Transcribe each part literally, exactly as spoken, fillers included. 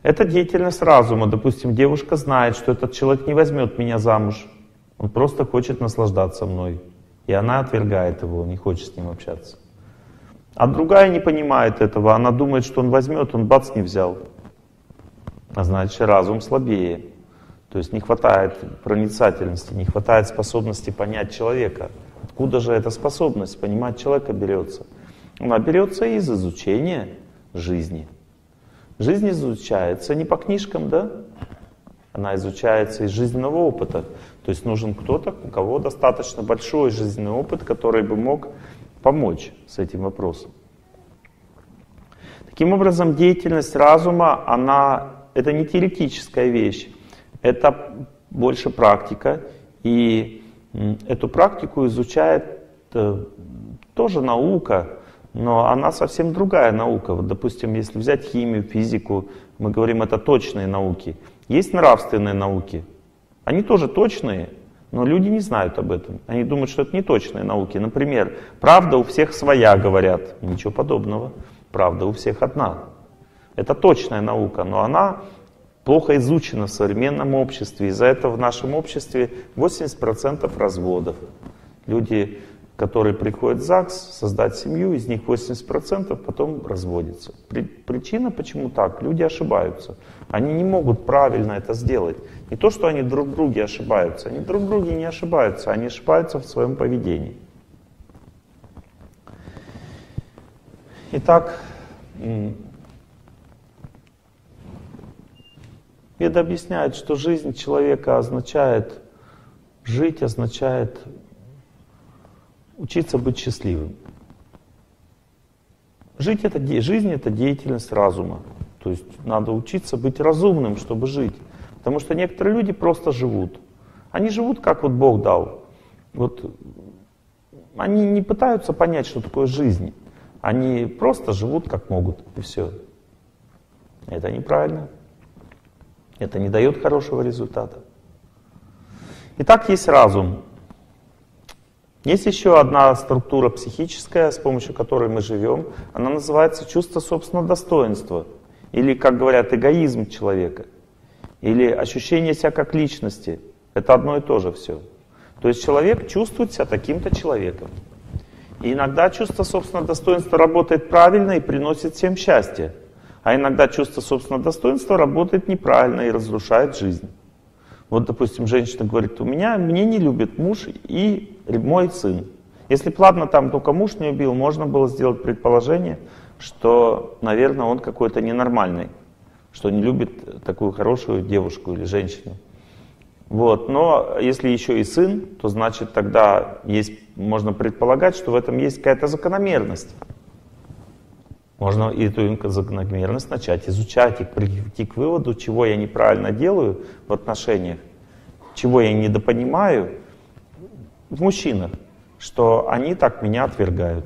Это деятельность разума. Допустим, девушка знает, что этот человек не возьмет меня замуж. Он просто хочет наслаждаться мной. И она отвергает его, не хочет с ним общаться. А другая не понимает этого. Она думает, что он возьмет, он бац, не взял. А значит, разум слабее. То есть не хватает проницательности, не хватает способности понять человека. Откуда же эта способность понимать человека берется? Она берется из изучения жизни. Жизнь изучается не по книжкам, да? Она изучается из жизненного опыта. То есть нужен кто-то, у кого достаточно большой жизненный опыт, который бы мог помочь с этим вопросом. Таким образом, деятельность разума, она, это не теоретическая вещь, это больше практика. И эту практику изучает тоже наука, но она совсем другая наука. Вот, допустим, если взять химию, физику, мы говорим, это точные науки. Есть нравственные науки. Они тоже точные, но люди не знают об этом. Они думают, что это не точные науки. Например, правда у всех своя, говорят. Ничего подобного. Правда у всех одна. Это точная наука, но она плохо изучена в современном обществе. Из-за этого в нашем обществе восемьдесят процентов разводов. Люди, которые приходят в ЗАГС создать семью, из них восемьдесят процентов потом разводятся. При, причина почему так? Люди ошибаются. Они не могут правильно это сделать. Не то, что они друг в друге ошибаются. Они друг в друге не ошибаются. Они ошибаются в своем поведении. Итак, Веда объясняет, что жизнь человека означает, жить означает учиться быть счастливым. Жить это, жизнь — это деятельность разума. То есть надо учиться быть разумным, чтобы жить. Потому что некоторые люди просто живут. Они живут, как вот Бог дал. Вот они не пытаются понять, что такое жизнь. Они просто живут, как могут, и все. Это неправильно. Это не дает хорошего результата. Итак, есть разум. Есть еще одна структура психическая, с помощью которой мы живем. Она называется чувство собственного достоинства. Или, как говорят, эгоизм человека. Или ощущение себя как личности. Это одно и то же все. То есть человек чувствует себя таким-то человеком. И иногда чувство собственного достоинства работает правильно и приносит всем счастье. А иногда чувство собственного достоинства работает неправильно и разрушает жизнь. Вот, допустим, женщина говорит, у меня, мне не любит муж и мой сын. Если б, ладно, там только муж не убил, можно было сделать предположение, что, наверное, он какой-то ненормальный, что не любит такую хорошую девушку или женщину. Вот. Но если еще и сын, то значит тогда есть, можно предполагать, что в этом есть какая-то закономерность. Можно эту закономерность начать изучать и прийти к выводу, чего я неправильно делаю в отношениях, чего я недопонимаю в мужчинах, что они так меня отвергают.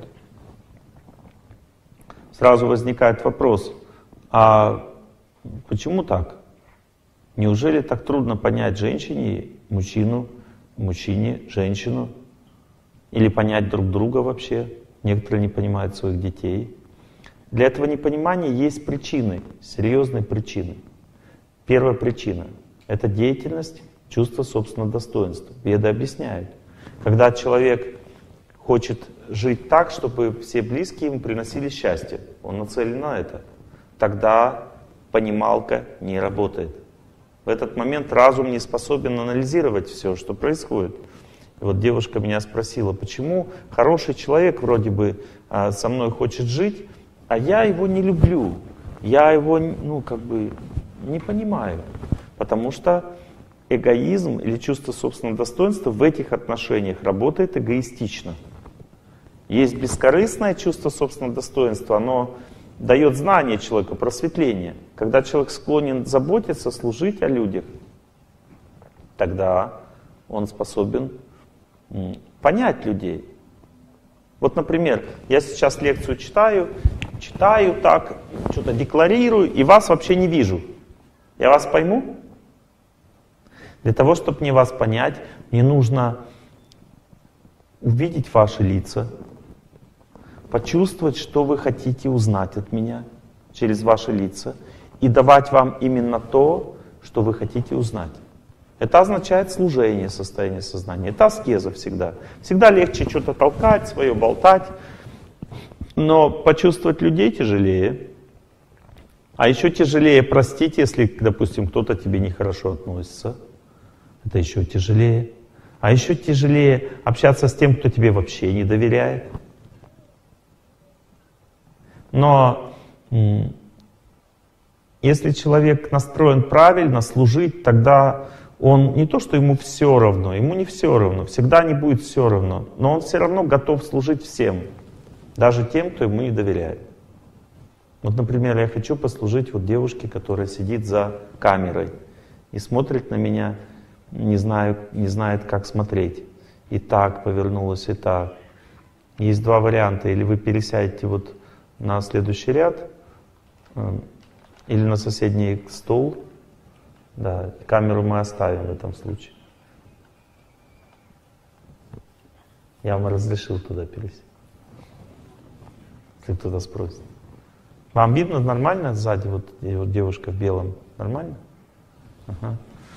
Сразу возникает вопрос, а почему так? Неужели так трудно понять женщине, мужчину, мужчине, женщину? Или понять друг друга вообще? Некоторые не понимают своих детей. Для этого непонимания есть причины, серьезные причины. Первая причина — это деятельность, чувство собственного достоинства. Веды объясняют. Когда человек хочет жить так, чтобы все близкие ему приносили счастье, он нацелен на это, тогда понималка не работает. В этот момент разум не способен анализировать все, что происходит. И вот девушка меня спросила, почему хороший человек вроде бы а, со мной хочет жить, а я его не люблю, я его, ну, как бы не понимаю. Потому что эгоизм или чувство собственного достоинства в этих отношениях работает эгоистично. Есть бескорыстное чувство собственного достоинства, оно дает знание человеку, просветление. Когда человек склонен заботиться, служить о людях, тогда он способен понять людей. Вот, например, я сейчас лекцию читаю, читаю так, что-то декларирую, и вас вообще не вижу. Я вас пойму? Для того, чтобы мне вас понять, мне нужно увидеть ваши лица, почувствовать, что вы хотите узнать от меня через ваши лица, и давать вам именно то, что вы хотите узнать. Это означает служение состояния сознания. Это аскеза всегда. Всегда легче что-то толкать, свое болтать, но почувствовать людей тяжелее. А еще тяжелее простить, если, допустим, кто-то тебе нехорошо относится. Это еще тяжелее. А еще тяжелее общаться с тем, кто тебе вообще не доверяет. Но если человек настроен правильно служить, тогда он не то, что ему все равно, ему не все равно, всегда не будет все равно, но он все равно готов служить всем, даже тем, кто ему не доверяет. Вот, например, я хочу послужить вот девушке, которая сидит за камерой и смотрит на меня, не, знаю, не знает, как смотреть. И так повернулась, и так. Есть два варианта. Или вы пересядете вот на следующий ряд, или на соседний стол. Да, камеру мы оставим в этом случае. Я вам разрешил туда пересесть. Если кто-то спросит. Вам видно нормально сзади, вот, вот девушка в белом? Нормально? Ага.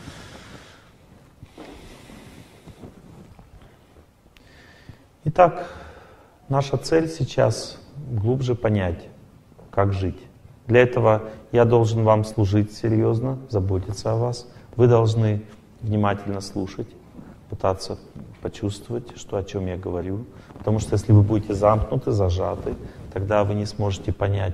Итак, наша цель сейчас глубже понять, как жить. Для этого я должен вам служить серьезно, заботиться о вас. Вы должны внимательно слушать, пытаться почувствовать, что, о чем я говорю. Потому что если вы будете замкнуты, зажаты, тогда вы не сможете понять,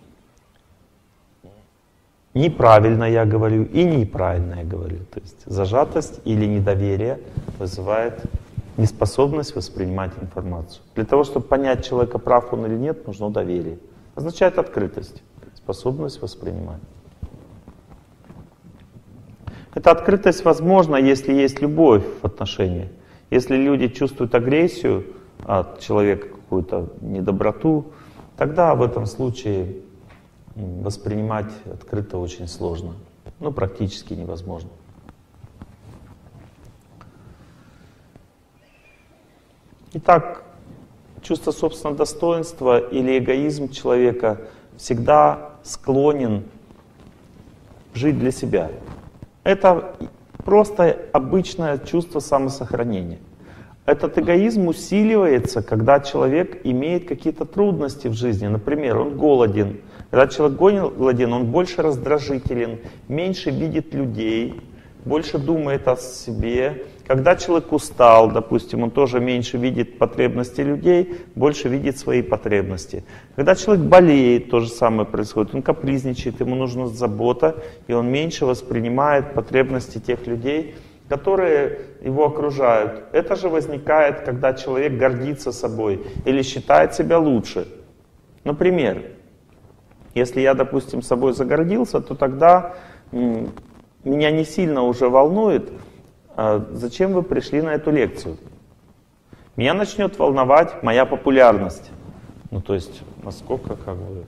неправильно я говорю и неправильно я говорю. То есть зажатость или недоверие вызывает неспособность воспринимать информацию. Для того, чтобы понять, человека прав он или нет, нужно доверие. Означает открытость, способность воспринимать. Эта открытость возможна, если есть любовь в отношениях. Если люди чувствуют агрессию от человека, какую-то недоброту, тогда в этом случае воспринимать открыто очень сложно. Ну, практически невозможно. Итак, чувство собственного достоинства или эгоизм человека всегда склонен жить для себя. Это просто обычное чувство самосохранения. Этот эгоизм усиливается, когда человек имеет какие-то трудности в жизни. Например, он голоден. Когда человек голоден, он больше раздражителен, меньше видит людей, больше думает о себе. Когда человек устал, допустим, он тоже меньше видит потребности людей, больше видит свои потребности. Когда человек болеет, то же самое происходит. Он капризничает, ему нужна забота, и он меньше воспринимает потребности тех людей, которые его окружают. Это же возникает, когда человек гордится собой или считает себя лучше. Например, если я, допустим, собой загордился, то тогда м, меня не сильно уже волнует, а зачем вы пришли на эту лекцию. Меня начнет волновать моя популярность. Ну, то есть, насколько, как бы,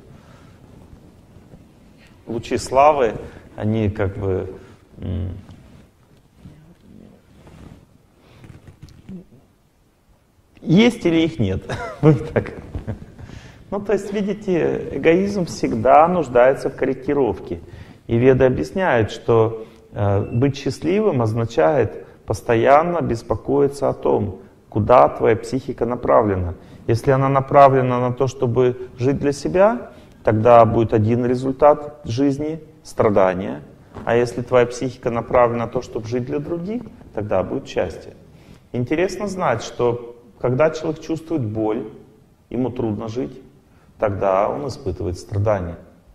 лучи славы, они, как бы, м, есть или их нет? так. Ну, то есть, видите, эгоизм всегда нуждается в корректировке. И веды объясняют, что э, быть счастливым означает постоянно беспокоиться о том, куда твоя психика направлена. Если она направлена на то, чтобы жить для себя, тогда будет один результат жизни — страдания. А если твоя психика направлена на то, чтобы жить для других, тогда будет счастье. Интересно знать, что когда человек чувствует боль, ему трудно жить, тогда он испытывает страдания.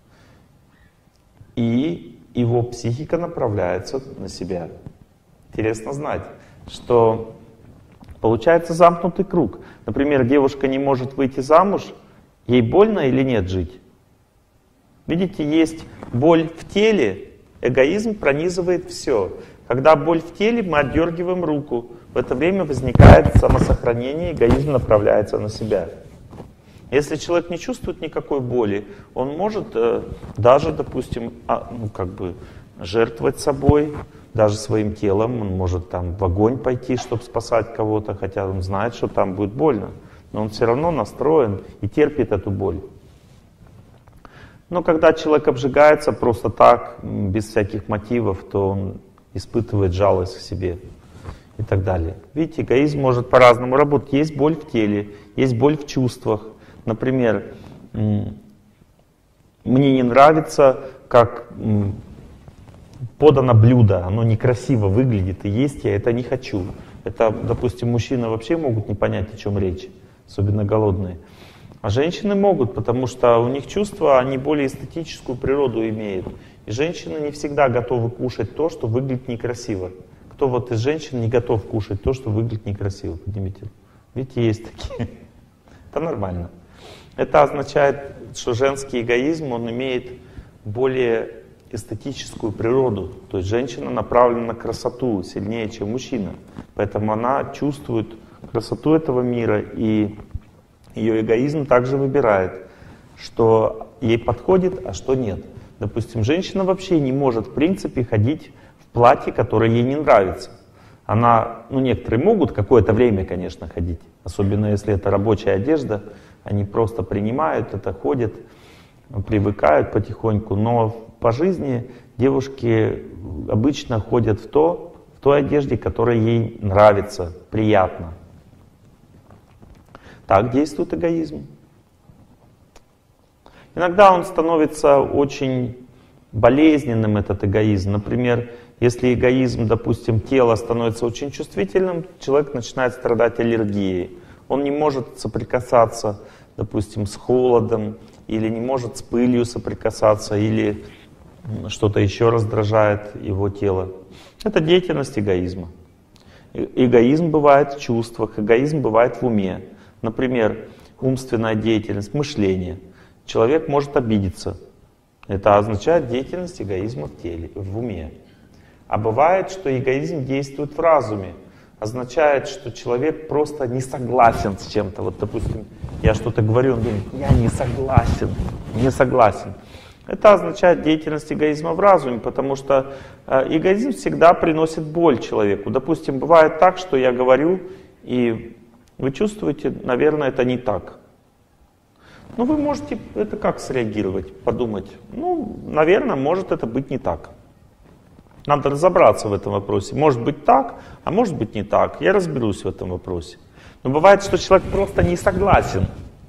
И его психика направляется на себя. Интересно знать, что получается замкнутый круг. Например, девушка не может выйти замуж, ей больно или нет жить? Видите, есть боль в теле, эгоизм пронизывает все. Когда боль в теле, мы отдергиваем руку. В это время возникает самосохранение, эгоизм направляется на себя. Если человек не чувствует никакой боли, он может э, даже, допустим, а, ну, как бы жертвовать собой, даже своим телом. Он может там в огонь пойти, чтобы спасать кого-то, хотя он знает, что там будет больно. Но он все равно настроен и терпит эту боль. Но когда человек обжигается просто так, без всяких мотивов, то он испытывает жалость к себе и так далее. Видите, эгоизм может по-разному работать. Есть боль в теле, есть боль в чувствах. Например, мне не нравится, как подано блюдо, оно некрасиво выглядит, и есть я это не хочу. Это, допустим, мужчины вообще могут не понять, о чем речь, особенно голодные. А женщины могут, потому что у них чувства, они более эстетическую природу имеют. И женщины не всегда готовы кушать то, что выглядит некрасиво. Кто вот из женщин не готов кушать то, что выглядит некрасиво? Поднимите. Видите, есть такие. Это нормально. Это означает, что женский эгоизм, он имеет более эстетическую природу. То есть женщина направлена на красоту сильнее, чем мужчина. Поэтому она чувствует красоту этого мира, и ее эгоизм также выбирает, что ей подходит, а что нет. Допустим, женщина вообще не может в принципе ходить в платье, которое ей не нравится. Она, ну некоторые могут какое-то время, конечно, ходить, особенно если это рабочая одежда, они просто принимают это, ходят, привыкают потихоньку, но по жизни девушки обычно ходят в, то, в той одежде, которая ей нравится, приятно. Так действует эгоизм. Иногда он становится очень болезненным, этот эгоизм. Например, если эгоизм, допустим, тела становится очень чувствительным, человек начинает страдать аллергией. Он не может соприкасаться, допустим, с холодом, или не может с пылью соприкасаться, или что-то еще раздражает его тело. Это деятельность эгоизма. Эгоизм бывает в чувствах, эгоизм бывает в уме. Например, умственная деятельность, мышление. Человек может обидеться. Это означает деятельность эгоизма в теле, в уме. А бывает, что эгоизм действует в разуме. Означает, что человек просто не согласен с чем-то. Вот, допустим, я что-то говорю, он говорит, я не согласен, не согласен. Это означает деятельность эгоизма в разуме, потому что эгоизм всегда приносит боль человеку. Допустим, бывает так, что я говорю, и вы чувствуете, наверное, это не так. Ну, вы можете это как среагировать, подумать. Ну, наверное, может это быть не так. Надо разобраться в этом вопросе. Может быть так, а может быть не так. Я разберусь в этом вопросе. Но бывает, что человек просто не согласен.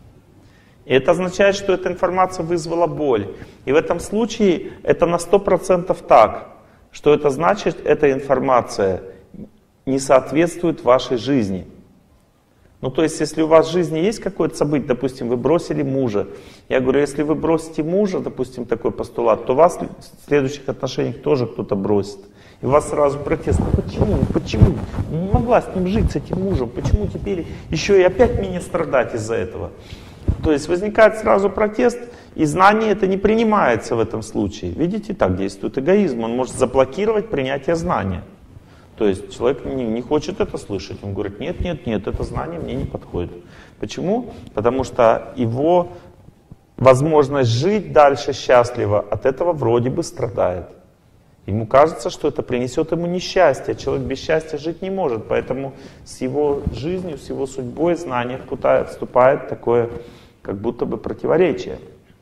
И это означает, что эта информация вызвала боль. И в этом случае это на сто процентов так. Что это значит, эта информация не соответствует вашей жизни. Ну, то есть, если у вас в жизни есть какое-то событие, допустим, вы бросили мужа. Я говорю, если вы бросите мужа, допустим, такой постулат, то вас в следующих отношениях тоже кто-то бросит. И у вас сразу протест. Почему? Почему? Не могла с ним жить, с этим мужем. Почему теперь еще и опять мне страдать из-за этого? То есть возникает сразу протест, и знание это не принимается в этом случае. Видите, так действует эгоизм. Он может заблокировать принятие знания. То есть человек не, не хочет это слышать. Он говорит, нет, нет, нет, это знание мне не подходит. Почему? Потому что его возможность жить дальше счастливо от этого вроде бы страдает. Ему кажется, что это принесет ему несчастье. Человек без счастья жить не может. Поэтому с его жизнью, с его судьбой знание вступает в такое, как будто бы противоречие.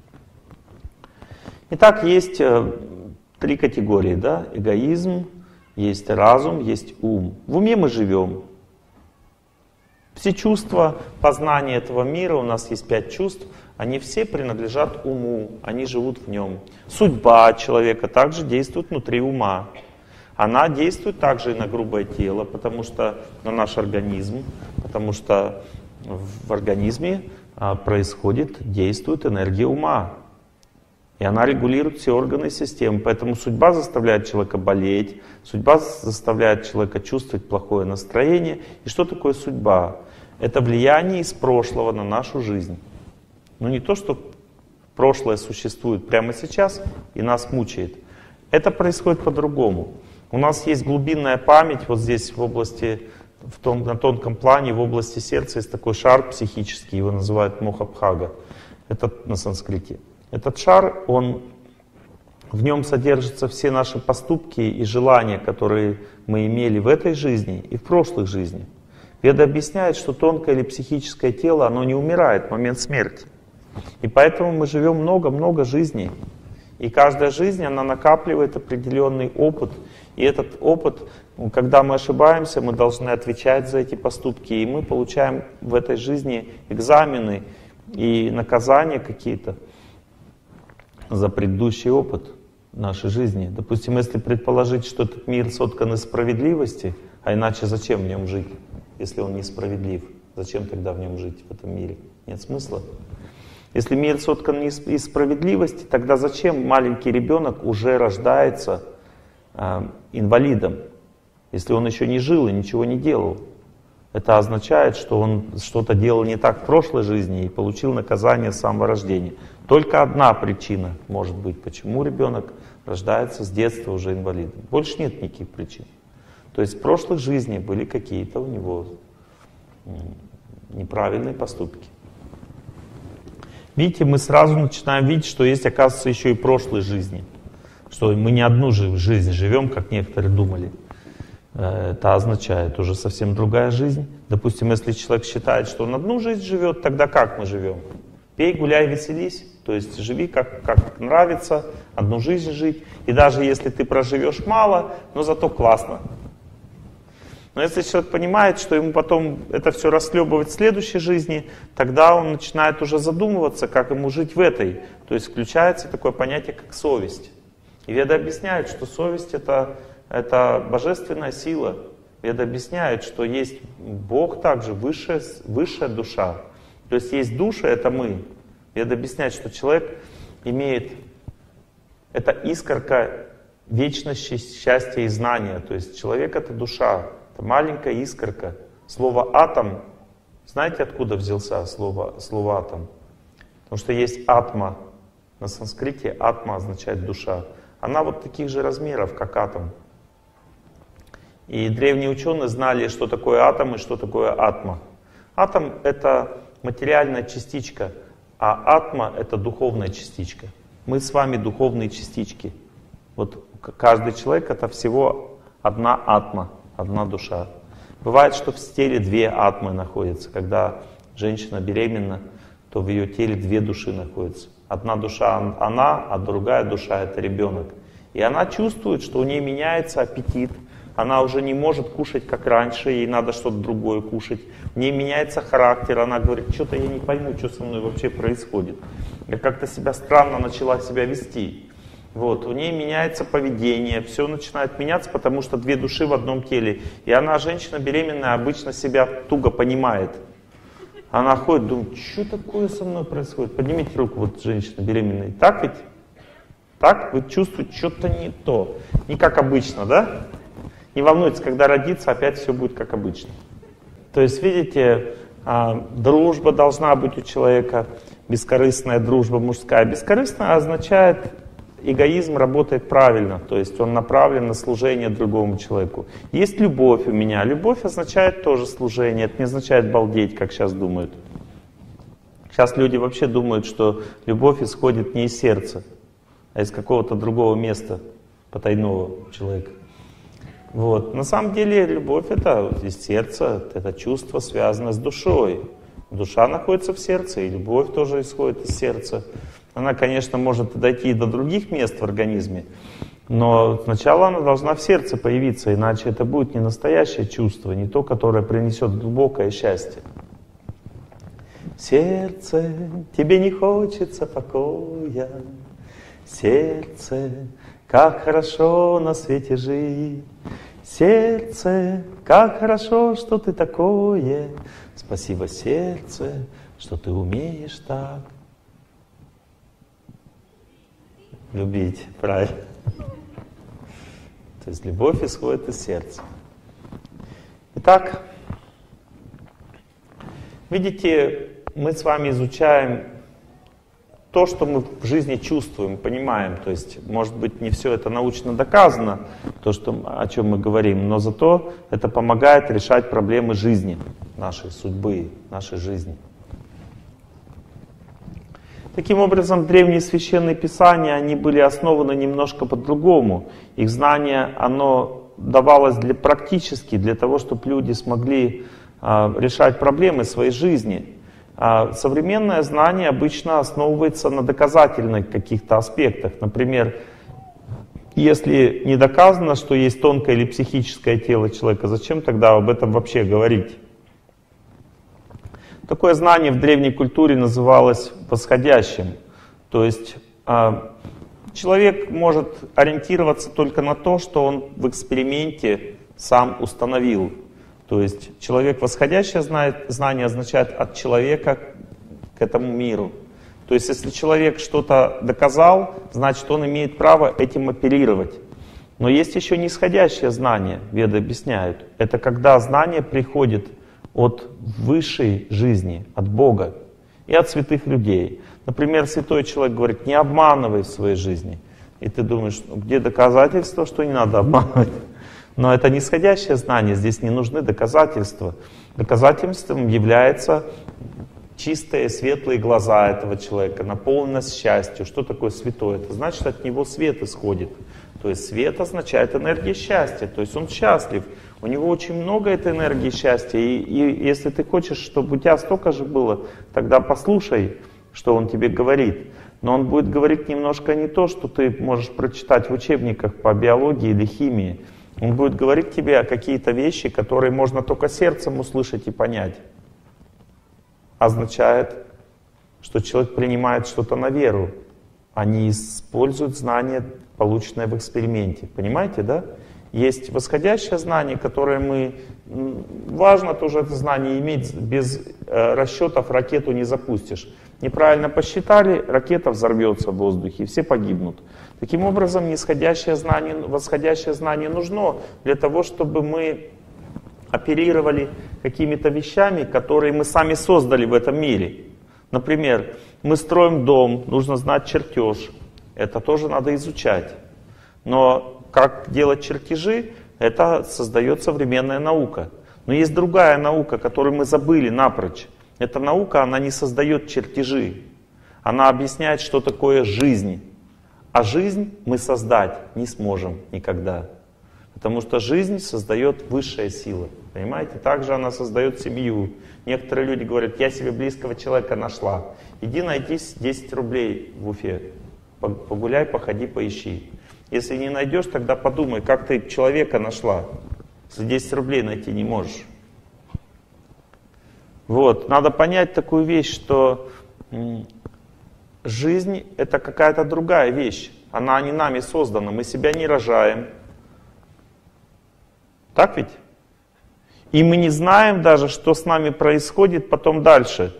Итак, есть три категории, да? Эгоизм, есть разум, есть ум. В уме мы живем. Все чувства, познания этого мира, у нас есть пять чувств, они все принадлежат уму, они живут в нем. Судьба человека также действует внутри ума. Она действует также и на грубое тело, потому что на наш организм, потому что в организме происходит, действует энергия ума. И она регулирует все органы и системы. Поэтому судьба заставляет человека болеть, судьба заставляет человека чувствовать плохое настроение. И что такое судьба? Это влияние из прошлого на нашу жизнь. Но не то, что прошлое существует прямо сейчас и нас мучает. Это происходит по-другому. У нас есть глубинная память, вот здесь в области, в том, на тонком плане, в области сердца есть такой шар психический, его называют мохабхага. Это на санскрите. Этот шар, он, в нем содержатся все наши поступки и желания, которые мы имели в этой жизни и в прошлых жизнях. Веда объясняет, что тонкое или психическое тело, оно не умирает в момент смерти. И поэтому мы живем много-много жизней. И каждая жизнь, она накапливает определенный опыт. И этот опыт, когда мы ошибаемся, мы должны отвечать за эти поступки. И мы получаем в этой жизни экзамены и наказания какие-то за предыдущий опыт нашей жизни. Допустим, если предположить, что этот мир соткан из справедливости, а иначе зачем в нем жить, если он несправедлив? Зачем тогда в нем жить, в этом мире? Нет смысла. Если мир соткан из, из справедливости, тогда зачем маленький ребенок уже рождается э, инвалидом, если он еще не жил и ничего не делал? Это означает, что он что-то делал не так в прошлой жизни и получил наказание с самого рождения. Только одна причина может быть, почему ребенок рождается с детства уже инвалидом. Больше нет никаких причин. То есть в прошлых жизнях были какие-то у него неправильные поступки. Видите, мы сразу начинаем видеть, что есть, оказывается, еще и прошлые жизни. Что мы не одну же жизнь живем, как некоторые думали. Это означает уже совсем другая жизнь. Допустим, если человек считает, что он одну жизнь живет, тогда как мы живем? Пей, гуляй, веселись. То есть живи как, как нравится, одну жизнь жить. И даже если ты проживешь мало, но зато классно. Но если человек понимает, что ему потом это все расхлебывать в следующей жизни, тогда он начинает уже задумываться, как ему жить в этой. То есть включается такое понятие, как совесть. И Веда объясняет, что совесть это, это божественная сила. Веда объясняет, что есть Бог также, высшая, высшая душа. То есть есть душа, это мы. Веда объясняет, что человек имеет, это искорка вечности, счастья и знания. То есть человек это душа. Это маленькая искорка. Слово «атом», знаете, откуда взялся слово, слово «атом»? Потому что есть атма. На санскрите атма означает душа. Она вот таких же размеров, как атом. И древние ученые знали, что такое атом и что такое атма. Атом — это материальная частичка, а атма — это духовная частичка. Мы с вами духовные частички. Вот каждый человек — это всего одна атма. Одна душа. Бывает, что в теле две атмы находятся. Когда женщина беременна, то в ее теле две души находятся. Одна душа она, а другая душа это ребенок. И она чувствует, что у нее меняется аппетит. Она уже не может кушать как раньше, ей надо что-то другое кушать. У нее меняется характер, она говорит, что-то я не пойму, что со мной вообще происходит. Я как-то себя странно начала себя вести. Вот, у нее меняется поведение, все начинает меняться, потому что две души в одном теле. И она, женщина беременная, обычно себя туго понимает. Она ходит, думает, что такое со мной происходит? Поднимите руку, вот женщина беременная. Так ведь? Так? Вы чувствуете, что-то не то. Не как обычно, да? Не волнуйтесь, когда родится, опять все будет как обычно. То есть, видите, дружба должна быть у человека, бескорыстная дружба мужская. Бескорыстная означает... Эгоизм работает правильно, то есть он направлен на служение другому человеку. Есть любовь у меня. Любовь означает тоже служение, это не означает балдеть, как сейчас думают. Сейчас люди вообще думают, что любовь исходит не из сердца, а из какого-то другого места, потайного человека. Вот. На самом деле любовь это из сердца, это чувство связано с душой. Душа находится в сердце, и любовь тоже исходит из сердца. Она, конечно, может дойти и до других мест в организме, но сначала она должна в сердце появиться, иначе это будет не настоящее чувство, не то, которое принесет глубокое счастье. Сердце, тебе не хочется покоя, сердце, как хорошо на свете жить, сердце, как хорошо, что ты такое, спасибо, сердце, что ты умеешь так. Любить, правильно. То есть любовь исходит из сердца. Итак, видите, мы с вами изучаем то, что мы в жизни чувствуем, понимаем. То есть, может быть, не все это научно доказано, то, что, о чем мы говорим, но зато это помогает решать проблемы жизни, нашей судьбы, нашей жизни. Таким образом, древние священные писания, они были основаны немножко по-другому. Их знание, оно давалось для, практически для того, чтобы люди смогли э, решать проблемы своей жизни. А современное знание обычно основывается на доказательных каких-то аспектах. Например, если не доказано, что есть тонкое или психическое тело человека, зачем тогда об этом вообще говорить? Такое знание в древней культуре называлось восходящим. То есть человек может ориентироваться только на то, что он в эксперименте сам установил. То есть человек восходящее знание означает от человека к этому миру. То есть если человек что-то доказал, значит он имеет право этим оперировать. Но есть еще нисходящее знание, веды объясняют. Это когда знание приходит от высшей жизни, от Бога и от святых людей. Например, святой человек говорит: не обманывай в своей жизни. И ты думаешь, ну, где доказательства, что не надо обманывать? Но это нисходящее знание, здесь не нужны доказательства. Доказательством являются чистые, светлые глаза этого человека, наполненность счастью. Что такое святой? Это значит, от него свет исходит. То есть свет означает энергия счастья, то есть он счастлив. У него очень много этой энергии счастья. И, и если ты хочешь, чтобы у тебя столько же было, тогда послушай, что он тебе говорит. Но он будет говорить немножко не то, что ты можешь прочитать в учебниках по биологии или химии. Он будет говорить тебе какие-то вещи, которые можно только сердцем услышать и понять. Означает, что человек принимает что-то на веру, а не использует знания, полученное в эксперименте. Понимаете, да? Есть восходящее знание, которое мы... Важно тоже это знание иметь, без э, расчетов ракету не запустишь. Неправильно посчитали, ракета взорвется в воздухе, и все погибнут. Таким образом, нисходящее знание, восходящее знание нужно для того, чтобы мы оперировали какими-то вещами, которые мы сами создали в этом мире. Например, мы строим дом, нужно знать чертеж. Это тоже надо изучать. Но как делать чертежи, это создает современная наука. Но есть другая наука, которую мы забыли напрочь. Эта наука, она не создает чертежи. Она объясняет, что такое жизнь. А жизнь мы создать не сможем никогда. Потому что жизнь создает высшая сила. Понимаете? Также она создает семью. Некоторые люди говорят: я себе близкого человека нашла. Иди найди десять рублей в Уфе. Погуляй, походи, поищи. Если не найдешь, тогда подумай, как ты человека нашла, если десять рублей найти не можешь. Вот. Надо понять такую вещь, что жизнь — это какая-то другая вещь. Она не нами создана, мы себя не рожаем. Так ведь? И мы не знаем даже, что с нами происходит потом дальше.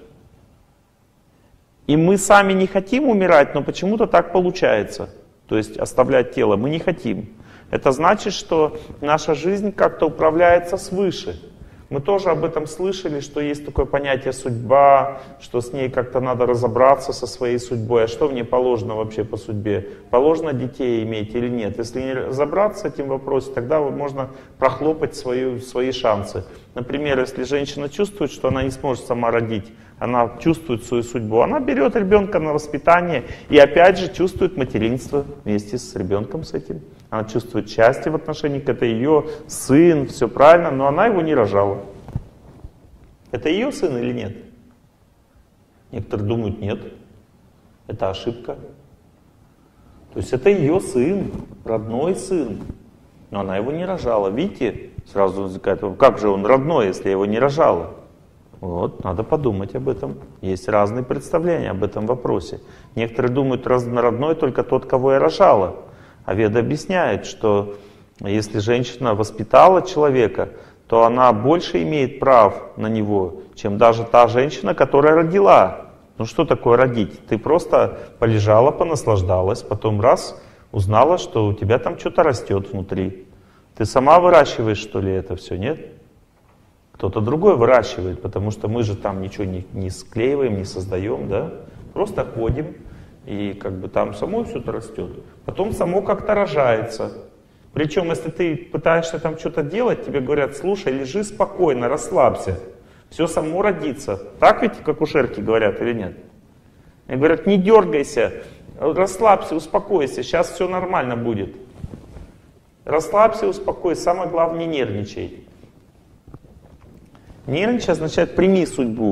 И мы сами не хотим умирать, но почему-то так получается. То есть оставлять тело мы не хотим. Это значит, что наша жизнь как-то управляется свыше. Мы тоже об этом слышали, что есть такое понятие судьба, что с ней как-то надо разобраться со своей судьбой. А что мне положено вообще по судьбе? Положено детей иметь или нет? Если не разобраться с этим вопросом, тогда можно прохлопать свою, свои шансы. Например, если женщина чувствует, что она не сможет сама родить, она чувствует свою судьбу, она берет ребенка на воспитание и опять же чувствует материнство вместе с ребенком с этим. Она чувствует счастье в отношении к это ее сын, все правильно, но она его не рожала. Это ее сын или нет? Некоторые думают: нет, это ошибка. То есть это ее сын, родной сын, но она его не рожала. Видите, сразу возникает вопрос: как же он родной, если его не рожала? Вот, надо подумать об этом. Есть разные представления об этом вопросе. Некоторые думают, родной только тот, кого я рожала. А Веда объясняет, что если женщина воспитала человека, то она больше имеет прав на него, чем даже та женщина, которая родила. Ну что такое родить? Ты просто полежала, понаслаждалась, потом раз, узнала, что у тебя там что-то растет внутри. Ты сама выращиваешь, что ли, это все, нет? Кто-то другой выращивает, потому что мы же там ничего не, не склеиваем, не создаем, да? Просто ходим, и как бы там само все это растет. Потом само как-то рожается. Причем, если ты пытаешься там что-то делать, тебе говорят: слушай, лежи спокойно, расслабься. Все само родится. Так ведь, как акушерки говорят, или нет? И говорят: не дергайся, расслабься, успокойся, сейчас все нормально будет. Расслабься, успокойся, самое главное, не нервничай. Нервничать означает: прими судьбу.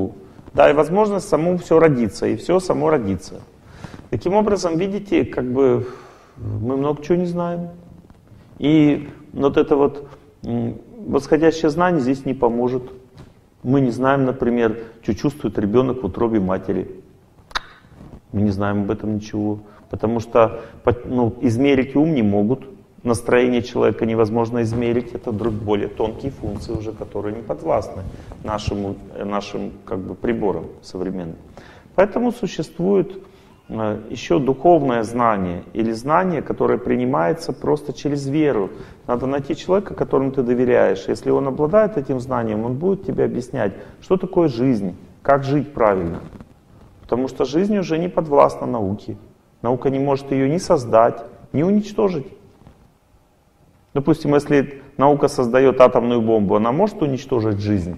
Дай возможность самому все родиться, и все само родится. Таким образом, видите, как бы мы много чего не знаем. И вот это вот восходящее знание здесь не поможет. Мы не знаем, например, что чувствует ребенок в утробе матери. Мы не знаем об этом ничего. Потому что ну, измерить ум не могут. Настроение человека невозможно измерить. Это более тонкие функции уже, которые не подвластны нашему, нашим как бы, приборам современным. Поэтому существует еще духовное знание или знание, которое принимается просто через веру. Надо найти человека, которому ты доверяешь. Если он обладает этим знанием, он будет тебе объяснять, что такое жизнь, как жить правильно. Потому что жизнь уже не подвластна науке. Наука не может ее ни создать, ни уничтожить. Допустим, если наука создает атомную бомбу, она может уничтожить жизнь?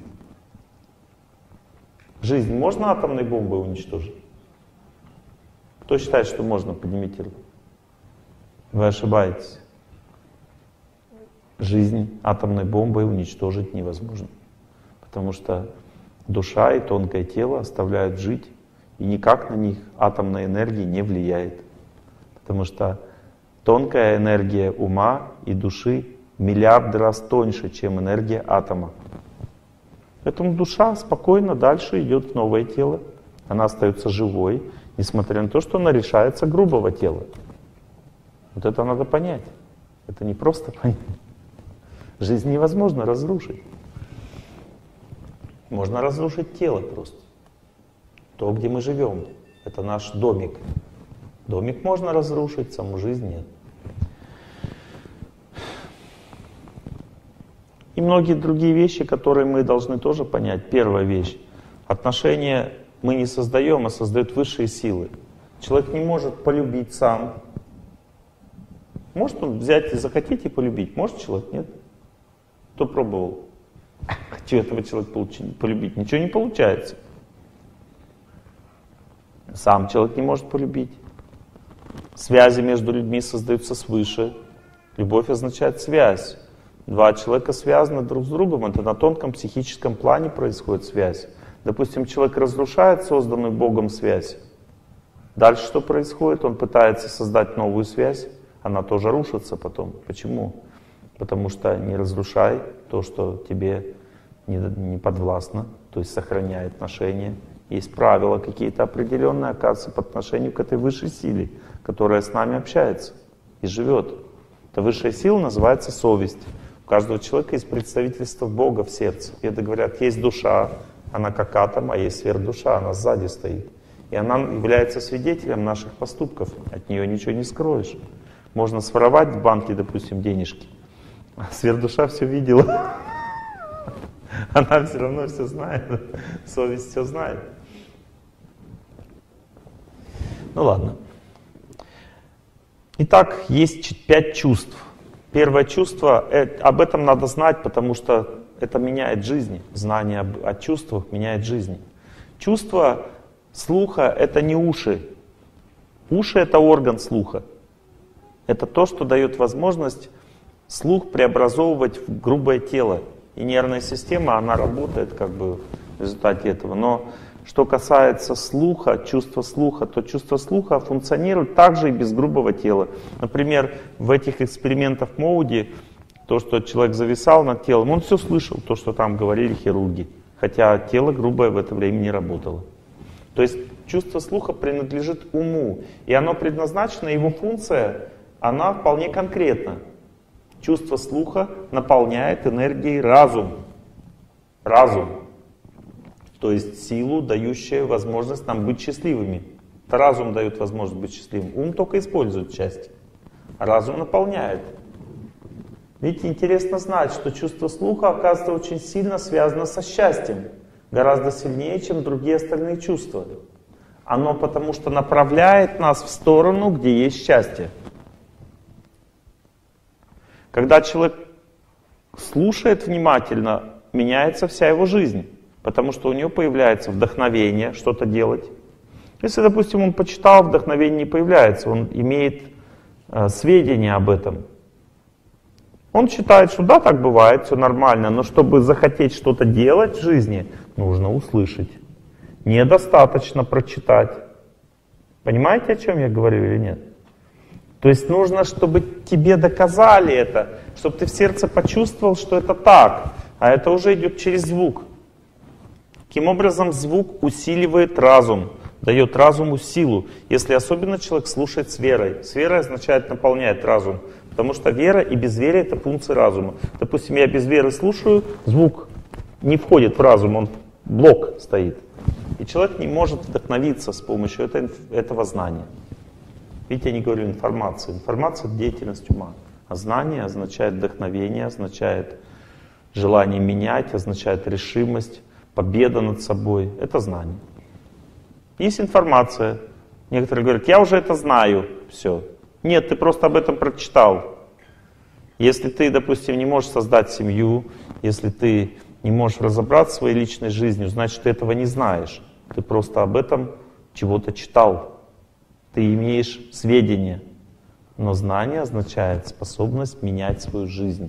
Жизнь можно атомной бомбой уничтожить? Кто считает, что можно? Поднимите руку. Вы ошибаетесь. Жизнь атомной бомбой уничтожить невозможно. Потому что душа и тонкое тело оставляют жить, и никак на них атомная энергия не влияет. Потому что тонкая энергия ума и души миллиарды раз тоньше, чем энергия атома. Поэтому душа спокойно дальше идет в новое тело. Она остается живой, несмотря на то, что она лишается грубого тела. Вот это надо понять. Это не просто понять. Жизнь невозможно разрушить. Можно разрушить тело просто. То, где мы живем. Это наш домик. Домик можно разрушить, саму жизнь нет. И многие другие вещи, которые мы должны тоже понять. Первая вещь. Отношения мы не создаем, а создают высшие силы. Человек не может полюбить сам. Может он взять и захотеть и полюбить? Может человек? Нет. Кто пробовал? Хочу этого человека получить, полюбить. Ничего не получается. Сам человек не может полюбить. Связи между людьми создаются свыше. Любовь означает связь. Два человека связаны друг с другом. Это на тонком психическом плане происходит связь. Допустим, человек разрушает созданную Богом связь. Дальше что происходит? Он пытается создать новую связь. Она тоже рушится потом. Почему? Потому что не разрушай то, что тебе не, не подвластно. То есть сохраняй отношения. Есть правила какие-то определенные, оказывается, по отношению к этой высшей силе, которая с нами общается и живет. Эта высшая сила называется совесть. У каждого человека есть представительство Бога в сердце. Веды говорят, есть душа, она как атом, а есть сверхдуша, она сзади стоит. И она является свидетелем наших поступков. От нее ничего не скроешь. Можно своровать в банке, допустим, денежки. А сверхдуша все видела. Она все равно все знает. Совесть все знает. Ну ладно. Итак, есть пять чувств. Первое чувство, э, об этом надо знать, потому что это меняет жизнь. Знание об, о чувствах меняет жизнь. Чувство слуха — это не уши. Уши — это орган слуха. Это то, что дает возможность слух преобразовывать в грубое тело. И нервная система, она работает как бы в результате этого. Но что касается слуха, чувства слуха, то чувство слуха функционирует также и без грубого тела. Например, в этих экспериментах Моуди, то, что человек зависал над телом, он все слышал, то, что там говорили хирурги. Хотя тело грубое в это время не работало. То есть чувство слуха принадлежит уму. И оно предназначено, его функция, она вполне конкретна. Чувство слуха наполняет энергией разум. Разум. То есть силу, дающую возможность нам быть счастливыми. Это разум дает возможность быть счастливым. Ум только использует часть. А разум наполняет. Видите, интересно знать, что чувство слуха, оказывается, очень сильно связано со счастьем. Гораздо сильнее, чем другие остальные чувства. Оно потому что направляет нас в сторону, где есть счастье. Когда человек слушает внимательно, меняется вся его жизнь. Потому что у него появляется вдохновение что-то делать. Если, допустим, он почитал, вдохновение не появляется, он имеет э, сведения об этом. Он считает, что да, так бывает, все нормально, но чтобы захотеть что-то делать в жизни, нужно услышать. недостаточно прочитать. Понимаете, о чем я говорю или нет? То есть нужно, чтобы тебе доказали это, чтобы ты в сердце почувствовал, что это так. А это уже идет через звук. Таким образом, звук усиливает разум, дает разуму силу. Если особенно человек слушает с верой. С верой означает наполняет разум. Потому что вера и безверие — это функции разума. Допустим, я без веры слушаю, звук не входит в разум, он блок стоит. И человек не может вдохновиться с помощью этого, этого знания. Видите, я не говорю информации. Информация — это деятельность ума. А знание означает вдохновение, означает желание менять, означает решимость, победа над собой. Это знание. Есть информация. Некоторые говорят, я уже это знаю. Все. Нет, ты просто об этом прочитал. Если ты, допустим, не можешь создать семью, если ты не можешь разобраться в своей личной жизни, значит, ты этого не знаешь. Ты просто об этом чего-то читал. Ты имеешь сведения. Но знание означает способность менять свою жизнь.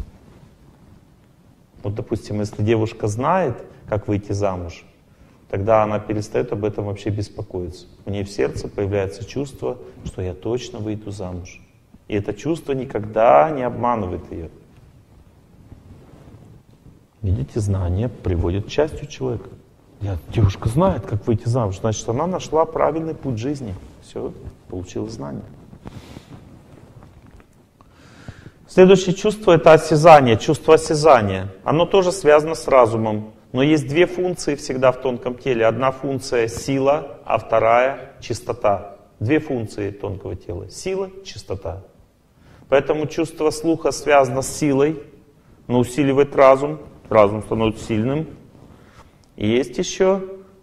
Вот, допустим, если девушка знает, как выйти замуж, тогда она перестает об этом вообще беспокоиться. У нее в сердце появляется чувство, что я точно выйду замуж. И это чувство никогда не обманывает ее. Видите, знание приводит к счастью человека. Я, девушка знает, как выйти замуж, значит, она нашла правильный путь жизни. Все, получила знание. Следующее чувство — это осязание, чувство осязания. Оно тоже связано с разумом. Но есть две функции всегда в тонком теле. Одна функция — сила, а вторая — чистота. Две функции тонкого тела — сила, чистота. Поэтому чувство слуха связано с силой, но усиливает разум. Разум становится сильным. И есть еще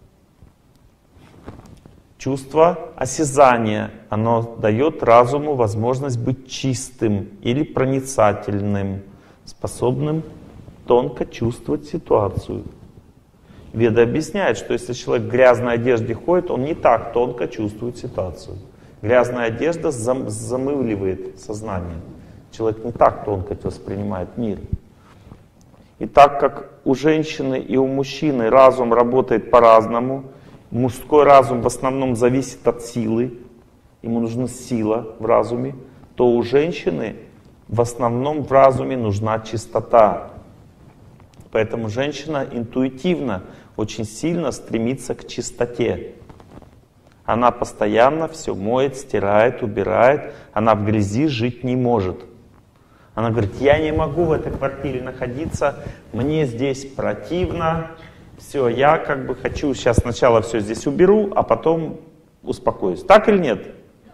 чувство осязания. Оно дает разуму возможность быть чистым или проницательным, способным тонко чувствовать ситуацию. Веда объясняет, что если человек в грязной одежде ходит, он не так тонко чувствует ситуацию. Грязная одежда зам, замыливает сознание. Человек не так тонко воспринимает мир. И так как у женщины и у мужчины разум работает по-разному, мужской разум в основном зависит от силы, ему нужна сила в разуме, то у женщины в основном в разуме нужна чистота. Поэтому женщина интуитивно очень сильно стремится к чистоте. Она постоянно все моет, стирает, убирает. Она в грязи жить не может. Она говорит, я не могу в этой квартире находиться, мне здесь противно. Все, я как бы хочу сейчас сначала все здесь уберу, а потом успокоюсь. Так или нет?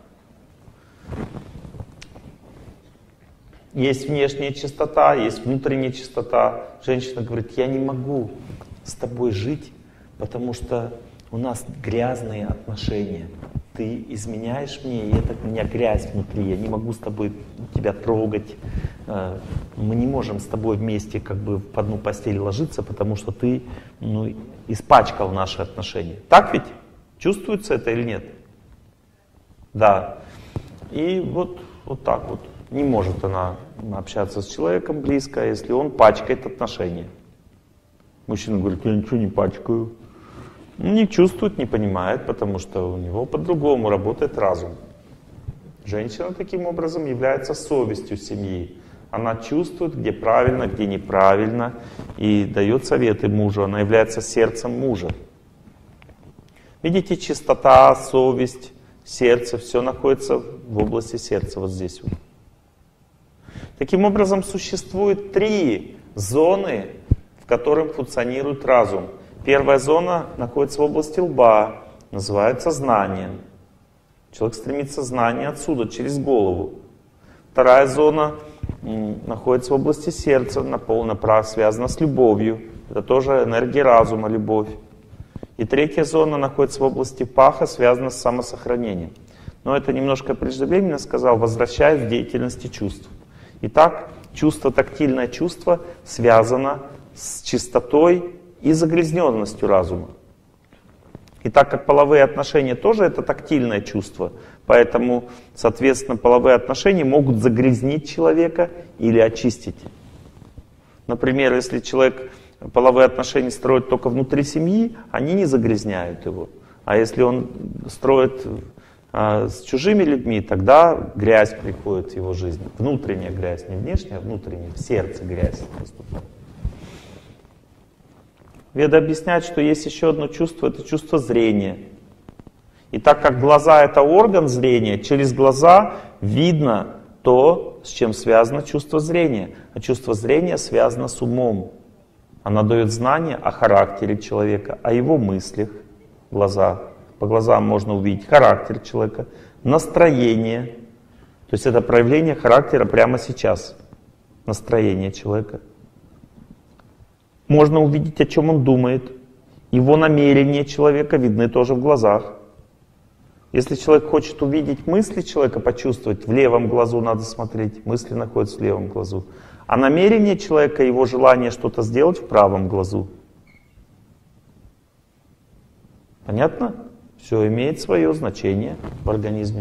Есть внешняя чистота, есть внутренняя чистота. Женщина говорит, я не могу с тобой жить, потому что у нас грязные отношения. Ты изменяешь мне, и это у меня грязь внутри. Я не могу с тобой тебя трогать. Мы не можем с тобой вместе как бы в одну постель ложиться, потому что ты ну, испачкал наши отношения. Так ведь? Чувствуется это или нет? Да. И вот, вот так вот. Не может она общаться с человеком близко, если он пачкает отношения. Мужчина говорит, я ничего не пачкаю. Не чувствует, не понимает, потому что у него по-другому работает разум. Женщина таким образом является совестью семьи. Она чувствует, где правильно, где неправильно, и дает советы мужу. Она является сердцем мужа. Видите, чистота, совесть, сердце, все находится в области сердца, вот здесь вот. Таким образом, существует три зоны, в которых функционирует разум. Первая зона находится в области лба, называется знание. Человек стремится знание отсюда, через голову. Вторая зона м, находится в области сердца, наполнена, связана с любовью. Это тоже энергия разума, любовь. И третья зона находится в области паха, связана с самосохранением. Но это немножко преждевременно сказал, возвращаясь к деятельности чувств. Итак, чувство, тактильное чувство связано с чистотой и загрязненностью разума. И так как половые отношения тоже это тактильное чувство, поэтому, соответственно, половые отношения могут загрязнить человека или очистить. Например, если человек половые отношения строит только внутри семьи, они не загрязняют его. А если он строит а, с чужими людьми, тогда грязь приходит в его жизнь. Внутренняя грязь, не внешняя, а внутренняя, в сердце грязь поступает. Веды объясняют, что есть еще одно чувство, это чувство зрения. И так как глаза — это орган зрения, через глаза видно то, с чем связано чувство зрения. А чувство зрения связано с умом. Оно дает знание о характере человека, о его мыслях. Глаза. По глазам можно увидеть характер человека, настроение. То есть это проявление характера прямо сейчас. Настроение человека. Можно увидеть, о чем он думает. Его намерения человека видны тоже в глазах. Если человек хочет увидеть мысли человека, почувствовать, в левом глазу надо смотреть, мысли находятся в левом глазу. А намерение человека, его желание что-то сделать в правом глазу. Понятно? Все имеет свое значение в организме.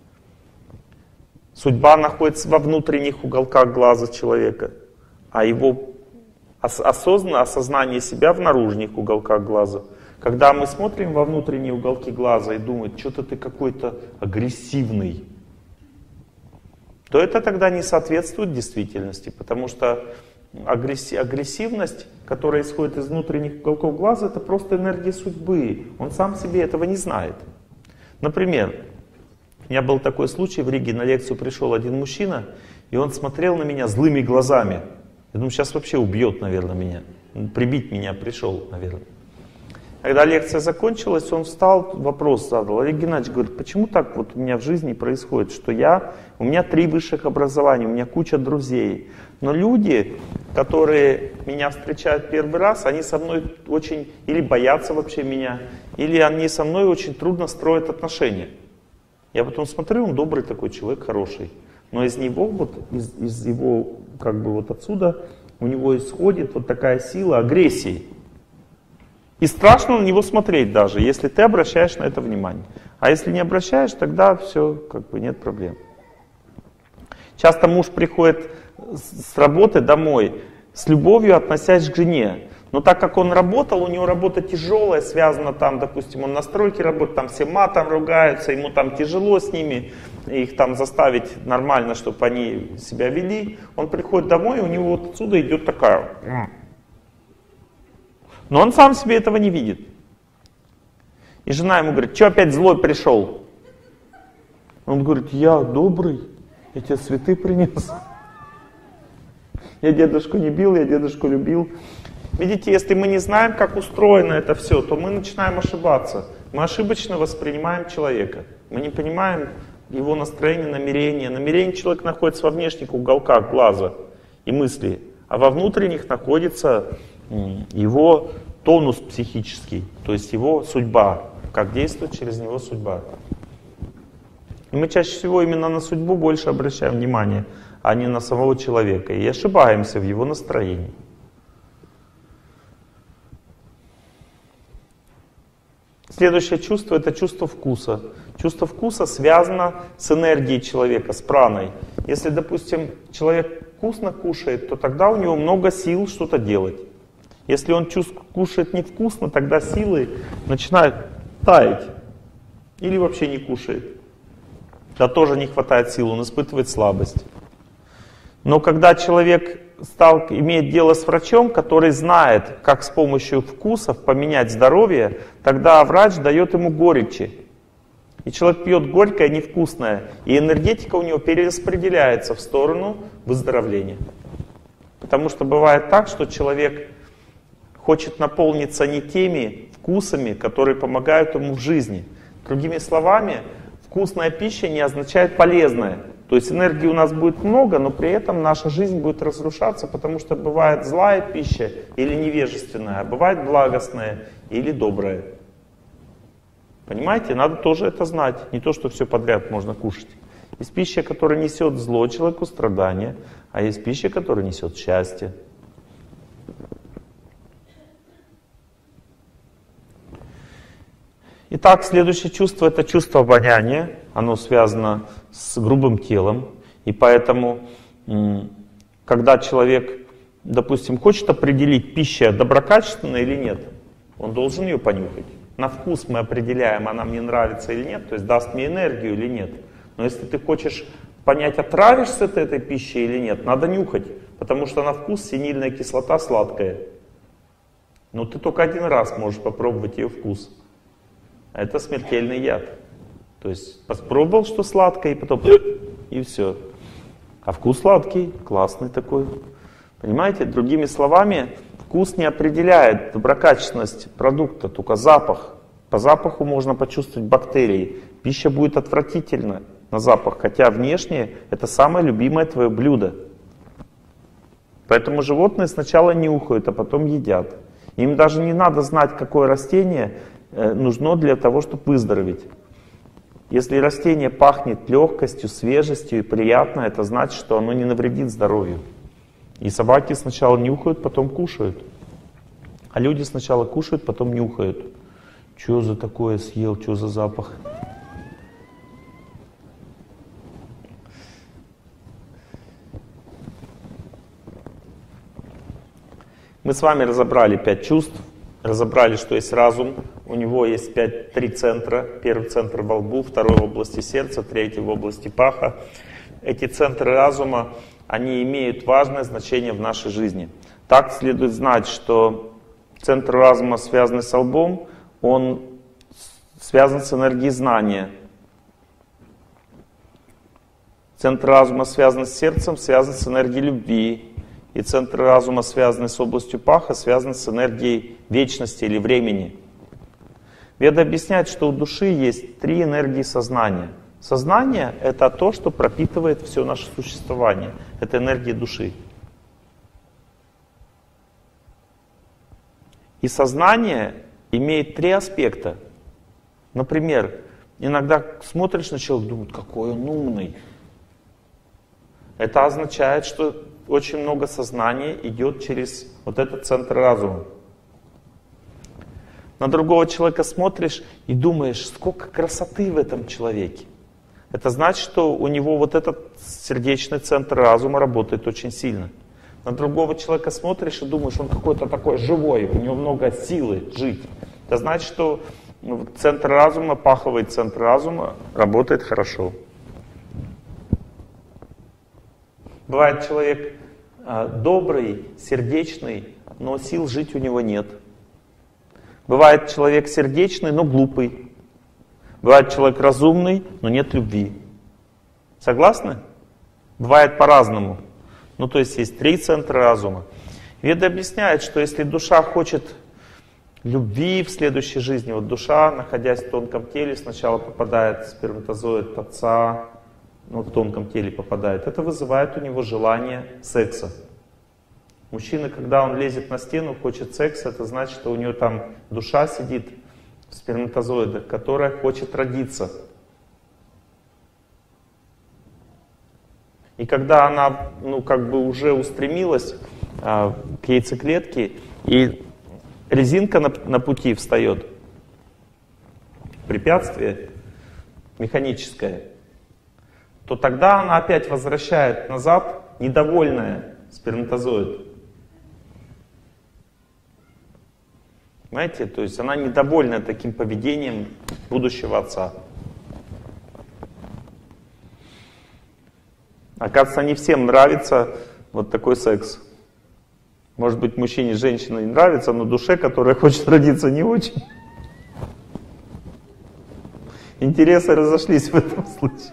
Судьба находится во внутренних уголках глаза человека, а его осознанное осознание себя в наружных уголках глаза. Когда мы смотрим во внутренние уголки глаза и думаем, что-то ты какой-то агрессивный, то это тогда не соответствует действительности, потому что агрессивность, которая исходит из внутренних уголков глаза, это просто энергия судьбы. Он сам себе этого не знает. Например, у меня был такой случай, в Риге на лекцию пришел один мужчина, и он смотрел на меня злыми глазами. Я думаю, сейчас вообще убьет, наверное, меня. Прибить меня пришел, наверное. Когда лекция закончилась, он встал, вопрос задал. Олег Геннадьевич говорит, почему так вот у меня в жизни происходит, что я, у меня три высших образования, у меня куча друзей, но люди, которые меня встречают первый раз, они со мной очень или боятся вообще меня, или они со мной очень трудно строят отношения. Я потом смотрю, он добрый такой человек, хороший, но из него, вот из, из его, как бы вот отсюда, у него исходит вот такая сила агрессии. И страшно на него смотреть даже, если ты обращаешь на это внимание. А если не обращаешь, тогда все, как бы нет проблем. Часто муж приходит с работы домой с любовью, относясь к жене. Но так как он работал, у него работа тяжелая, связана там, допустим, он на стройке работает, там все матом ругаются, ему там тяжело с ними, их там заставить нормально, чтобы они себя вели. Он приходит домой, и у него вот отсюда идет такая... Но он сам себе этого не видит. И жена ему говорит, что опять злой пришел? Он говорит, я добрый, я тебе цветы принес. Я дедушку не бил, я дедушку любил. Видите, если мы не знаем, как устроено это все, то мы начинаем ошибаться. Мы ошибочно воспринимаем человека. Мы не понимаем его настроение, намерение. Намерение человека находится во внешних уголках глаза и мысли, а во внутренних находится его тонус психический, то есть его судьба, как действует через него судьба. И мы чаще всего именно на судьбу больше обращаем внимание, а не на самого человека, и ошибаемся в его настроении. Следующее чувство — это чувство вкуса. Чувство вкуса связано с энергией человека, с праной. Если, допустим, человек вкусно кушает, то тогда у него много сил что-то делать. Если он кушает невкусно, тогда силы начинают таять. Или вообще не кушает. Да тоже не хватает сил, он испытывает слабость. Но когда человек стал иметь дело с врачом, который знает, как с помощью вкусов поменять здоровье, тогда врач дает ему горечи. И человек пьет горькое, невкусное, и энергетика у него перераспределяется в сторону выздоровления. Потому что бывает так, что человек хочет наполниться не теми вкусами, которые помогают ему в жизни. Другими словами, вкусная пища не означает полезная. То есть энергии у нас будет много, но при этом наша жизнь будет разрушаться, потому что бывает злая пища или невежественная, а бывает благостная или добрая. Понимаете, надо тоже это знать. Не то, что все подряд можно кушать. Есть пища, которая несет зло человеку, страдания, а есть пища, которая несет счастье. Итак, следующее чувство — это чувство обоняния. Оно связано с грубым телом. И поэтому, когда человек допустим, хочет определить, пища доброкачественная или нет, он должен ее понюхать. На вкус мы определяем, она мне нравится или нет, то есть даст мне энергию или нет. Но если ты хочешь понять, отравишься ты этой пищей или нет, надо нюхать, потому что на вкус синильная кислота сладкая. Но ты только один раз можешь попробовать ее вкус. А это смертельный яд. То есть попробовал, что сладкое, и потом и все. А вкус сладкий, классный такой. Понимаете? Другими словами, вкус не определяет доброкачественность продукта, только запах. По запаху можно почувствовать бактерии. Пища будет отвратительна на запах, хотя внешне это самое любимое твое блюдо. Поэтому животные сначала нюхают, а потом едят. Им даже не надо знать, какое растение нужно для того, чтобы выздороветь. Если растение пахнет легкостью, свежестью и приятно, это значит, что оно не навредит здоровью. И собаки сначала нюхают, потом кушают. А люди сначала кушают, потом нюхают. Что за такое съел, что за запах? Мы с вами разобрали пять чувств, разобрали, что есть разум. У него есть пять, три центра. Первый центр во лбу, второй в области сердца, третий в области паха. Эти центры разума, они имеют важное значение в нашей жизни. Так следует знать, что центр разума, связанный с лбом, он связан с энергией знания. Центр разума, связанный с сердцем, связан с энергией любви. И центр разума, связанный с областью паха, связан с энергией вечности или времени. Веды объясняют, что у души есть три энергии сознания. Сознание — это то, что пропитывает все наше существование. Это энергия души. И сознание имеет три аспекта. Например, иногда смотришь на человека и думаешь, какой он умный. Это означает, что очень много сознания идет через вот этот центр разума. На другого человека смотришь и думаешь, сколько красоты в этом человеке. Это значит, что у него вот этот сердечный центр разума работает очень сильно. На другого человека смотришь и думаешь, он какой-то такой живой, у него много силы жить. Это значит, что центр разума, паховый центр разума работает хорошо. Бывает человек э, добрый, сердечный, но сил жить у него нет. Бывает человек сердечный, но глупый. Бывает человек разумный, но нет любви. Согласны? Бывает по-разному. Ну, то есть есть три центра разума. Веды объясняют, что если душа хочет любви в следующей жизни, вот душа, находясь в тонком теле, сначала попадает в сперматозоид отца, ну, в тонком теле попадает, это вызывает у него желание секса. Мужчина, когда он лезет на стену, хочет секса, это значит, что у него там душа сидит в сперматозоидах, которая хочет родиться. И когда она, ну, как бы уже устремилась а, к яйцеклетке, и резинка на, на пути встает, препятствие механическое, то тогда она опять возвращает назад недовольная сперматозоид. Понимаете? То есть она недовольна таким поведением будущего отца. Оказывается, не всем нравится вот такой секс. Может быть, мужчине, женщине не нравится, но душе, которая хочет родиться, не очень. Интересы разошлись в этом случае.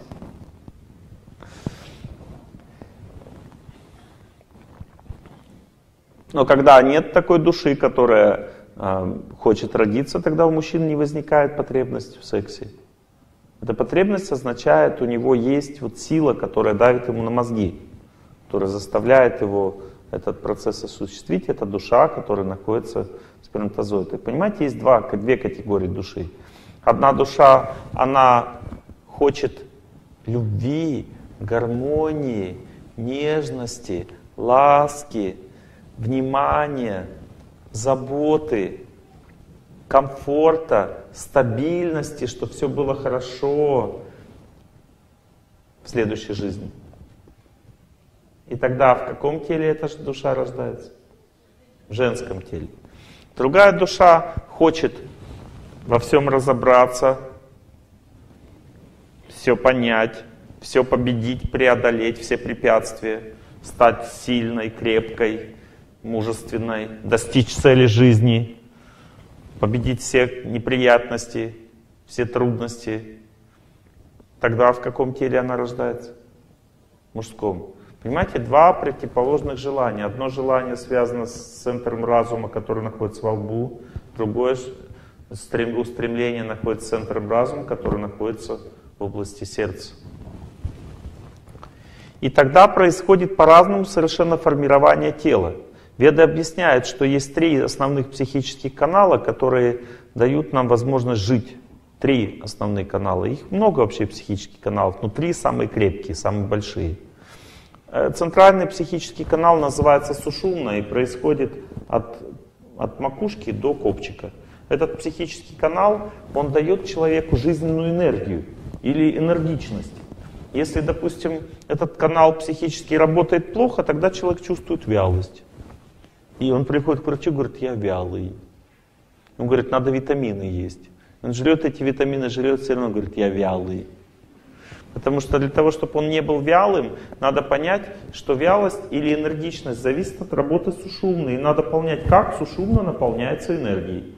Но когда нет такой души, которая э, хочет родиться, тогда у мужчины не возникает потребности в сексе. Эта потребность означает, у него есть вот сила, которая давит ему на мозги, которая заставляет его этот процесс осуществить. Это душа, которая находится в сперматозоиде. Понимаете, есть два, две категории души. Одна душа, она хочет любви, гармонии, нежности, ласки, внимания, заботы, комфорта, стабильности, чтобы все было хорошо в следующей жизни. И тогда в каком теле эта душа рождается? В женском теле. Другая душа хочет во всем разобраться, все понять, все победить, преодолеть все препятствия, стать сильной, крепкой, мужественной, достичь цели жизни, победить все неприятности, все трудности. Тогда в каком теле она рождается? В мужском. Понимаете, два противоположных желания. Одно желание связано с центром разума, который находится во лбу, другое устремление находится с центром разума, который находится в области сердца. И тогда происходит по-разному совершенно формирование тела. Веды объясняют, что есть три основных психических канала, которые дают нам возможность жить. Три основные канала. Их много вообще психических каналов, но три самые крепкие, самые большие. Центральный психический канал называется сушумна и происходит от, от макушки до копчика. Этот психический канал, он дает человеку жизненную энергию или энергичность. Если, допустим, этот канал психически работает плохо, тогда человек чувствует вялость. И он приходит к врачу и говорит: я вялый. Он говорит: надо витамины есть. Он жрет эти витамины, жрет, все равно говорит: я вялый. Потому что для того, чтобы он не был вялым, надо понять, что вялость или энергичность зависит от работы сушумны. И надо понять, как сушумна наполняется энергией.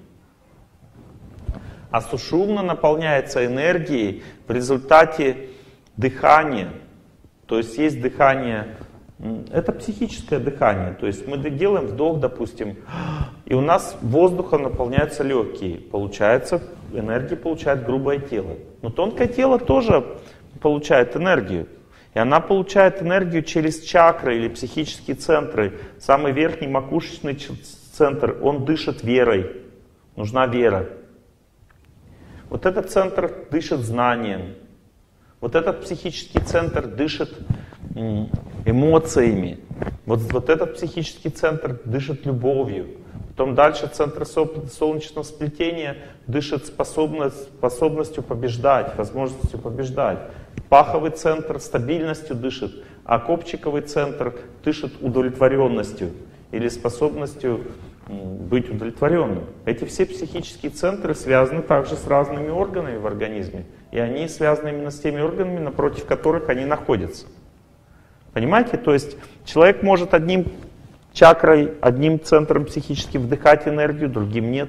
А сушумна наполняется энергией в результате дыхания. То есть есть дыхание, это психическое дыхание. То есть мы делаем вдох, допустим, и у нас воздухом наполняются легкие. Получается, энергия получает грубое тело. Но тонкое тело тоже получает энергию. И она получает энергию через чакры или психические центры. Самый верхний макушечный центр, он дышит верой. Нужна вера. Вот этот центр дышит знанием. Вот этот психический центр дышит эмоциями. Вот, вот этот психический центр дышит любовью. Потом дальше центр солнечного сплетения дышит способность, способностью побеждать, возможностью побеждать. Паховый центр стабильностью дышит, а копчиковый центр дышит удовлетворенностью или способностью быть удовлетворенным. Эти все психические центры связаны также с разными органами в организме. И они связаны именно с теми органами, напротив которых они находятся. Понимаете? То есть человек может одним чакрой, одним центром психически вдыхать энергию, другим нет.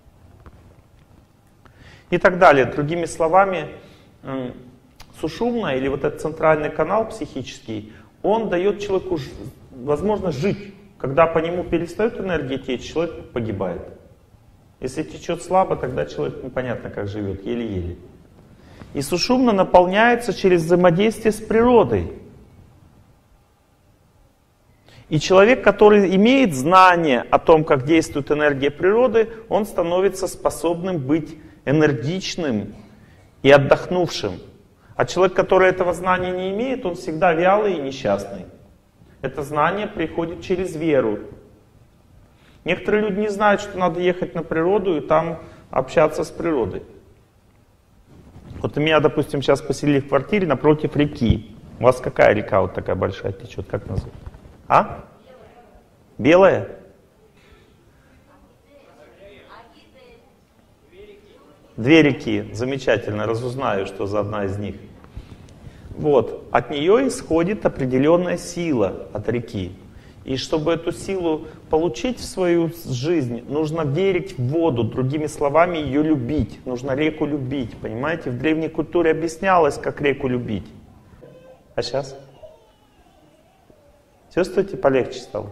И так далее. Другими словами, сушумна или вот этот центральный канал психический, он дает человеку возможность жить. Когда по нему перестает энергия течь, человек погибает. Если течет слабо, тогда человек непонятно как живет, еле-еле. И сушумна наполняется через взаимодействие с природой. И человек, который имеет знание о том, как действует энергия природы, он становится способным быть энергичным и отдохнувшим. А человек, который этого знания не имеет, он всегда вялый и несчастный. Это знание приходит через веру. Некоторые люди не знают, что надо ехать на природу и там общаться с природой. Вот меня, допустим, сейчас поселили в квартире напротив реки. У вас какая река вот такая большая течет? Как называется? А? Белая? Две реки. Замечательно. Разузнаю, что за одна из них. Вот. От нее исходит определенная сила от реки. И чтобы эту силу получить в свою жизнь, нужно верить в воду, другими словами, ее любить. Нужно реку любить. Понимаете? В древней культуре объяснялось, как реку любить. А сейчас? Чувствуете, полегче стало?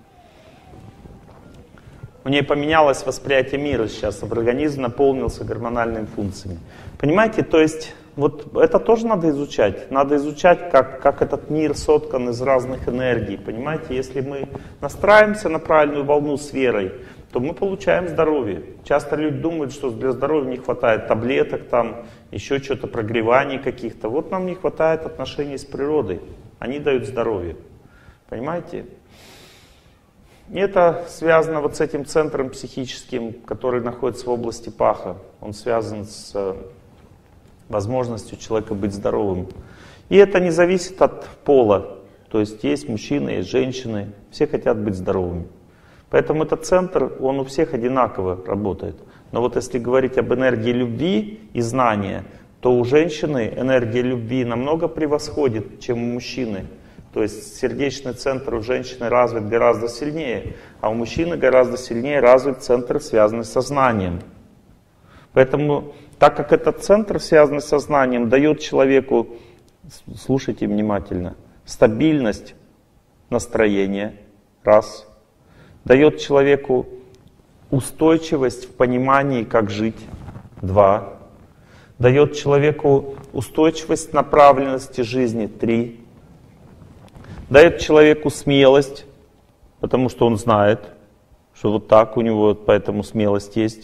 У нее поменялось восприятие мира сейчас, организм наполнился гормональными функциями. Понимаете, то есть вот это тоже надо изучать. Надо изучать, как, как этот мир соткан из разных энергий. Понимаете, если мы настраиваемся на правильную волну с верой, то мы получаем здоровье. Часто люди думают, что для здоровья не хватает таблеток, там, еще что-то, прогреваний каких-то. Вот нам не хватает отношений с природой. Они дают здоровье. Понимаете? И это связано вот с этим центром психическим, который находится в области паха. Он связан с возможностью человека быть здоровым. И это не зависит от пола. То есть есть мужчины, есть женщины, все хотят быть здоровыми. Поэтому этот центр, он у всех одинаково работает. Но вот если говорить об энергии любви и знания, то у женщины энергия любви намного превосходит, чем у мужчины. То есть сердечный центр у женщины развит гораздо сильнее, а у мужчины гораздо сильнее развит центр, связанный с сознанием. Поэтому, так как этот центр, связанный с сознанием, дает человеку, слушайте внимательно, стабильность настроения, раз, дает человеку устойчивость в понимании, как жить, два, дает человеку устойчивость направленности жизни, три, дает человеку смелость, потому что он знает, что вот так у него, поэтому смелость есть.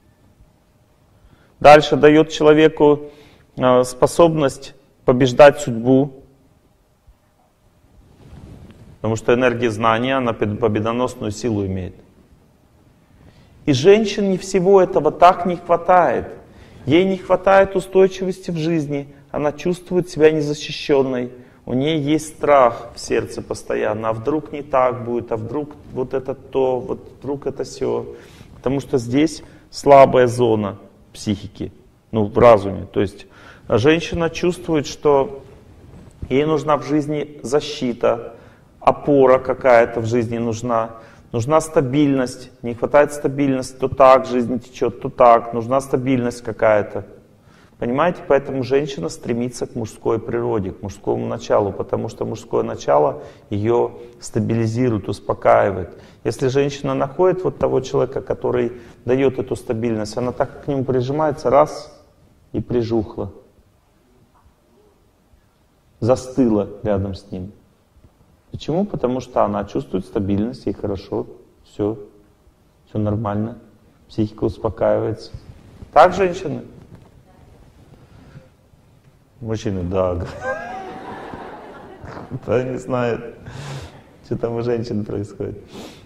Дальше дает человеку э, способность побеждать судьбу, потому что энергия знания, она победоносную силу имеет. И женщине всего этого так не хватает. Ей не хватает устойчивости в жизни, она чувствует себя незащищенной. У нее есть страх в сердце постоянно, а вдруг не так будет, а вдруг вот это то, вот вдруг это сё. Потому что здесь слабая зона психики, ну в разуме. То есть женщина чувствует, что ей нужна в жизни защита, опора какая-то в жизни нужна. Нужна стабильность, не хватает стабильности, то так жизнь течет, то так, нужна стабильность какая-то. Понимаете, поэтому женщина стремится к мужской природе, к мужскому началу, потому что мужское начало ее стабилизирует, успокаивает. Если женщина находит вот того человека, который дает эту стабильность, она так к нему прижимается, раз, и прижухла. Застыла рядом с ним. Почему? Потому что она чувствует стабильность, ей хорошо, все, все нормально, психика успокаивается. Так, женщины? Мужчины, да. Кто не знает, что там у женщин происходит.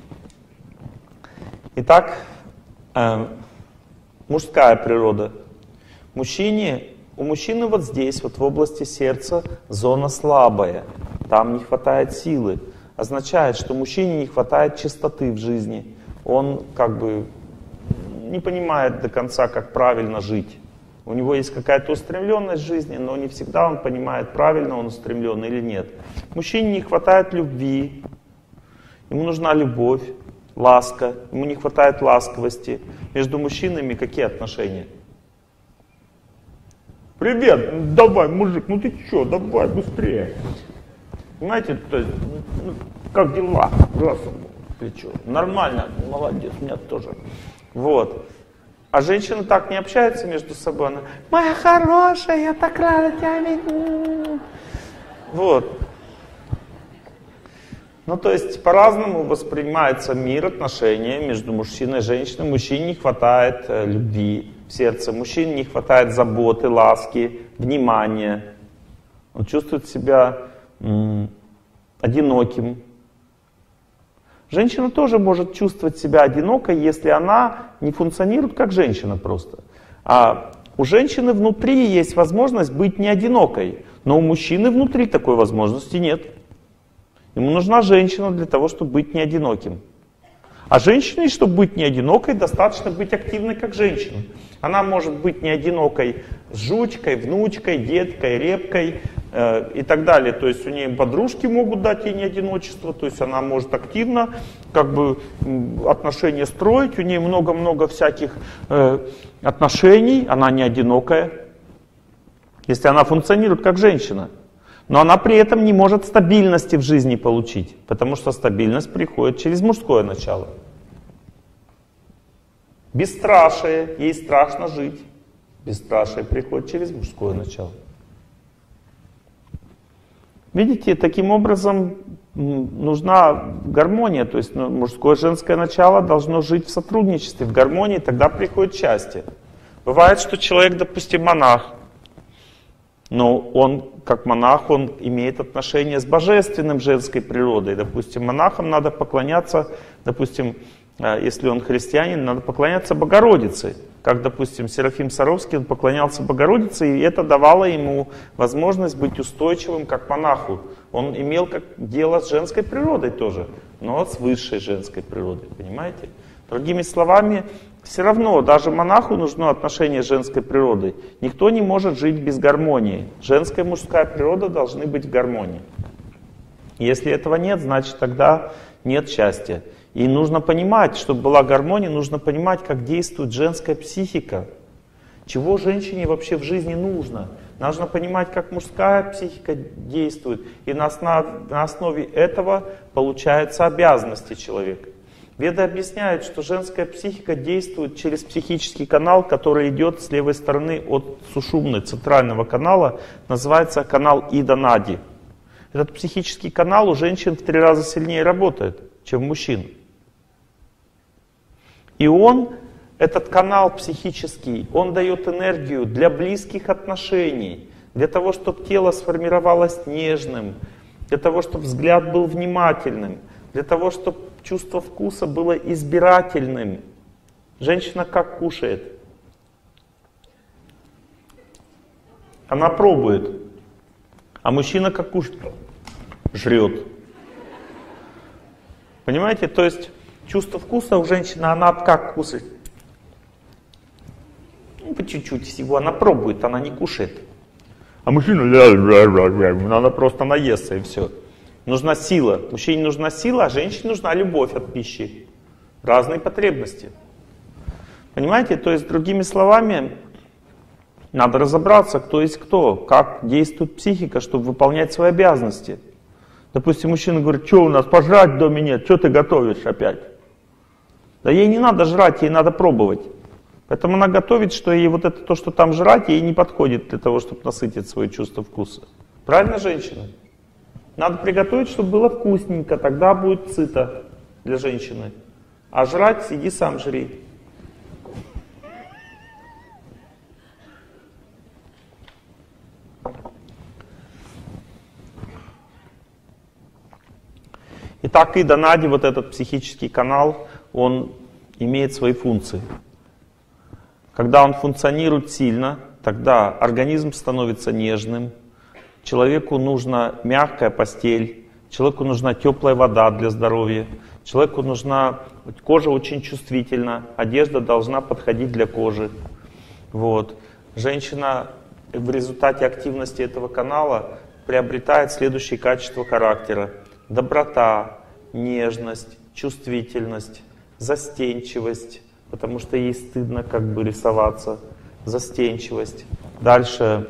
Итак, э, мужская природа. Мужчине, у мужчины вот здесь, вот в области сердца, зона слабая. Там не хватает силы. Означает, что мужчине не хватает чистоты в жизни. Он как бы не понимает до конца, как правильно жить. У него есть какая-то устремленность в жизни, но не всегда он понимает, правильно он устремлен или нет. Мужчине не хватает любви. Ему нужна любовь, ласка. Ему не хватает ласковости. Между мужчинами какие отношения? Привет, давай, мужик, ну ты чё, давай, быстрее. Понимаете, то есть, ну, как дела? Раз, плечо. Нормально, молодец, у меня тоже. Вот. А женщины так не общаются между собой. Она, моя хорошая, я так рада тебя видеть. Вот. Ну, то есть, по-разному воспринимается мир, отношения между мужчиной и женщиной. Мужчине не хватает э, любви в сердце, мужчине не хватает заботы, ласки, внимания. Он чувствует себя м- одиноким. Женщина тоже может чувствовать себя одинокой, если она не функционирует как женщина просто. А у женщины внутри есть возможность быть не одинокой, но у мужчины внутри такой возможности нет. Ему нужна женщина для того, чтобы быть не одиноким. А женщине, чтобы быть не одинокой, достаточно быть активной как женщина. Она может быть не одинокой с жучкой, внучкой, деткой, репкой э, и так далее. То есть у нее подружки могут дать ей не одиночество, то есть она может активно как бы отношения строить, у нее много-много всяких э, отношений, она не одинокая, если она функционирует как женщина. Но она при этом не может стабильности в жизни получить, потому что стабильность приходит через мужское начало. Бесстрашие, ей страшно жить. Бесстрашие приходит через мужское начало. Видите, таким образом нужна гармония, то есть мужское и женское начало должно жить в сотрудничестве, в гармонии, тогда приходит счастье. Бывает, что человек, допустим, монах, но он, как монах, он имеет отношение с божественным женской природой. Допустим, монахам надо поклоняться, допустим, если он христианин, надо поклоняться Богородице. Как, допустим, Серафим Саровский, он поклонялся Богородице, и это давало ему возможность быть устойчивым, как монаху, Он имел как дело с женской природой тоже, но с высшей женской природой, понимаете? Другими словами, все равно даже монаху нужно отношение с женской природой. Никто не может жить без гармонии. Женская и мужская природа должны быть в гармонии. Если этого нет, значит тогда нет счастья. И нужно понимать, чтобы была гармония, нужно понимать, как действует женская психика. Чего женщине вообще в жизни нужно? Нужно понимать, как мужская психика действует. И на основе, на основе этого получаются обязанности человека. Веды объясняют, что женская психика действует через психический канал, который идет с левой стороны от сушумны, центрального канала. Называется канал Ида-Нади. Этот психический канал у женщин в три раза сильнее работает, чем у мужчин. И он, этот канал психический, он дает энергию для близких отношений, для того, чтобы тело сформировалось нежным, для того, чтобы взгляд был внимательным, для того, чтобы чувство вкуса было избирательным. Женщина как кушает? Она пробует. А мужчина как кушает? Жрет. Понимаете? То есть чувство вкуса у женщины, она как кушает? Ну, по чуть-чуть всего. Она пробует, она не кушает. А мужчина, она просто наестся и все. Нужна сила. Мужчине нужна сила, а женщине нужна любовь от пищи. Разные потребности. Понимаете? То есть, другими словами, надо разобраться, кто есть кто, как действует психика, чтобы выполнять свои обязанности. Допустим, мужчина говорит, что у нас, пожрать в доме нет, что ты готовишь опять? Да ей не надо жрать, ей надо пробовать. Поэтому она готовит, что ей вот это то, что там жрать, ей не подходит для того, чтобы насытить свое чувство вкуса. Правильно, женщина? Надо приготовить, чтобы было вкусненько, тогда будет сыто для женщины. А жрать, иди сам жри. Итак, Ида-Нади, вот этот психический канал, он имеет свои функции. Когда он функционирует сильно, тогда организм становится нежным, человеку нужна мягкая постель, человеку нужна теплая вода для здоровья, человеку нужна, кожа очень чувствительна, одежда должна подходить для кожи. Вот. Женщина в результате активности этого канала приобретает следующие качества характера. Доброта, нежность, чувствительность, застенчивость, потому что ей стыдно как бы рисоваться, застенчивость. Дальше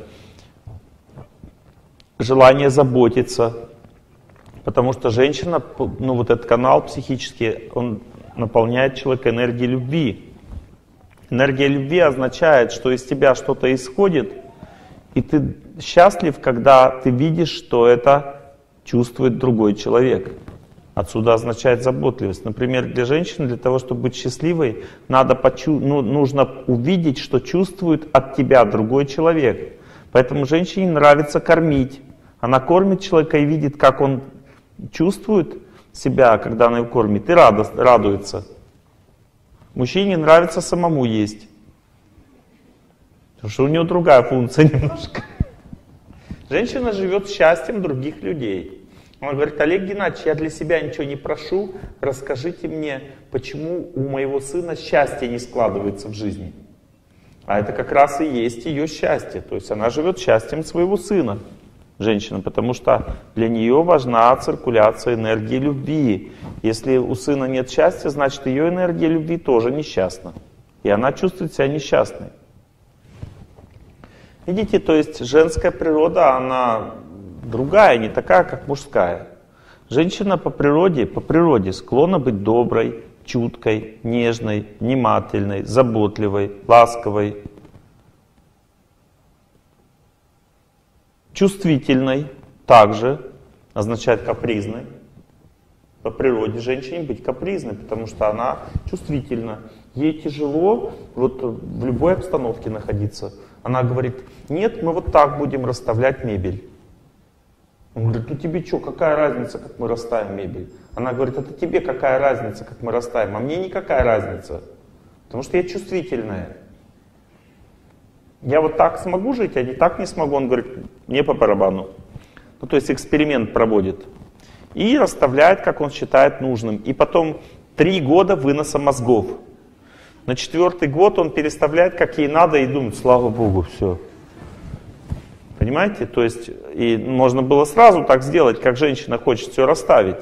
желание заботиться, потому что женщина, ну вот этот канал психический, он наполняет человека энергией любви. Энергия любви означает, что из тебя что-то исходит, и ты счастлив, когда ты видишь, что это чувствует другой человек. Отсюда означает заботливость. Например, для женщины, для того, чтобы быть счастливой, надо почу- ну, нужно увидеть, что чувствует от тебя другой человек. Поэтому женщине нравится кормить. Она кормит человека и видит, как он чувствует себя, когда она его кормит, и радост, радуется. Мужчине нравится самому есть. Потому что у него другая функция немножко. Женщина живет счастьем других людей. Она говорит, Олег Геннадьевич, я для себя ничего не прошу, расскажите мне, почему у моего сына счастье не складывается в жизни. А это как раз и есть ее счастье. То есть она живет счастьем своего сына, женщина, потому что для нее важна циркуляция энергии любви. Если у сына нет счастья, значит ее энергия любви тоже несчастна. И она чувствует себя несчастной. Видите, то есть женская природа, она другая, не такая, как мужская. Женщина по природе, по природе склонна быть доброй, чуткой, нежной, внимательной, заботливой, ласковой, чувствительной, также означает капризной. По природе женщине быть капризной, потому что она чувствительна. Ей тяжело вот в любой обстановке находиться. Она говорит, нет, мы вот так будем расставлять мебель. Он говорит, ну тебе что, какая разница, как мы расставим мебель? Она говорит, это тебе какая разница, как мы расставим, а мне никакая разница, потому что я чувствительная. Я вот так смогу жить, а не так не смогу. Он говорит, мне по барабану. ну, то есть эксперимент проводит, и расставляет, как он считает нужным. И потом три года выноса мозгов. На четвертый год он переставляет, как ей надо, и думает, слава Богу, все. Понимаете? То есть и можно было сразу так сделать, как женщина хочет все расставить.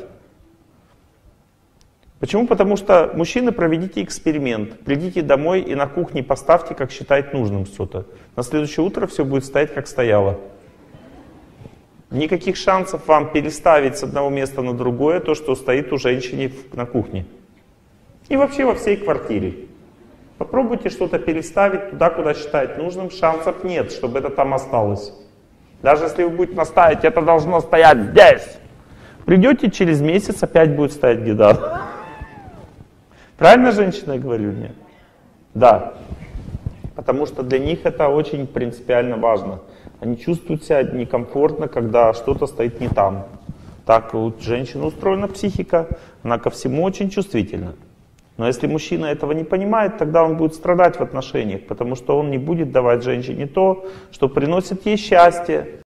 Почему? Потому что, мужчины, проведите эксперимент. Придите домой и на кухне поставьте, как считает нужным что-то. На следующее утро все будет стоять, как стояло. Никаких шансов вам переставить с одного места на другое то, что стоит у женщины на кухне. И вообще во всей квартире. Попробуйте что-то переставить туда, куда считает нужным. Шансов нет, чтобы это там осталось. Даже если вы будете наставить, это должно стоять здесь. Придете через месяц, опять будет стоять где-то. Правильно, женщина, я говорю, нет? Да. Потому что для них это очень принципиально важно. Они чувствуют себя некомфортно, когда что-то стоит не там. Так у женщины устроена психика, она ко всему очень чувствительна. Но если мужчина этого не понимает, тогда он будет страдать в отношениях, потому что он не будет давать женщине то, что приносит ей счастье.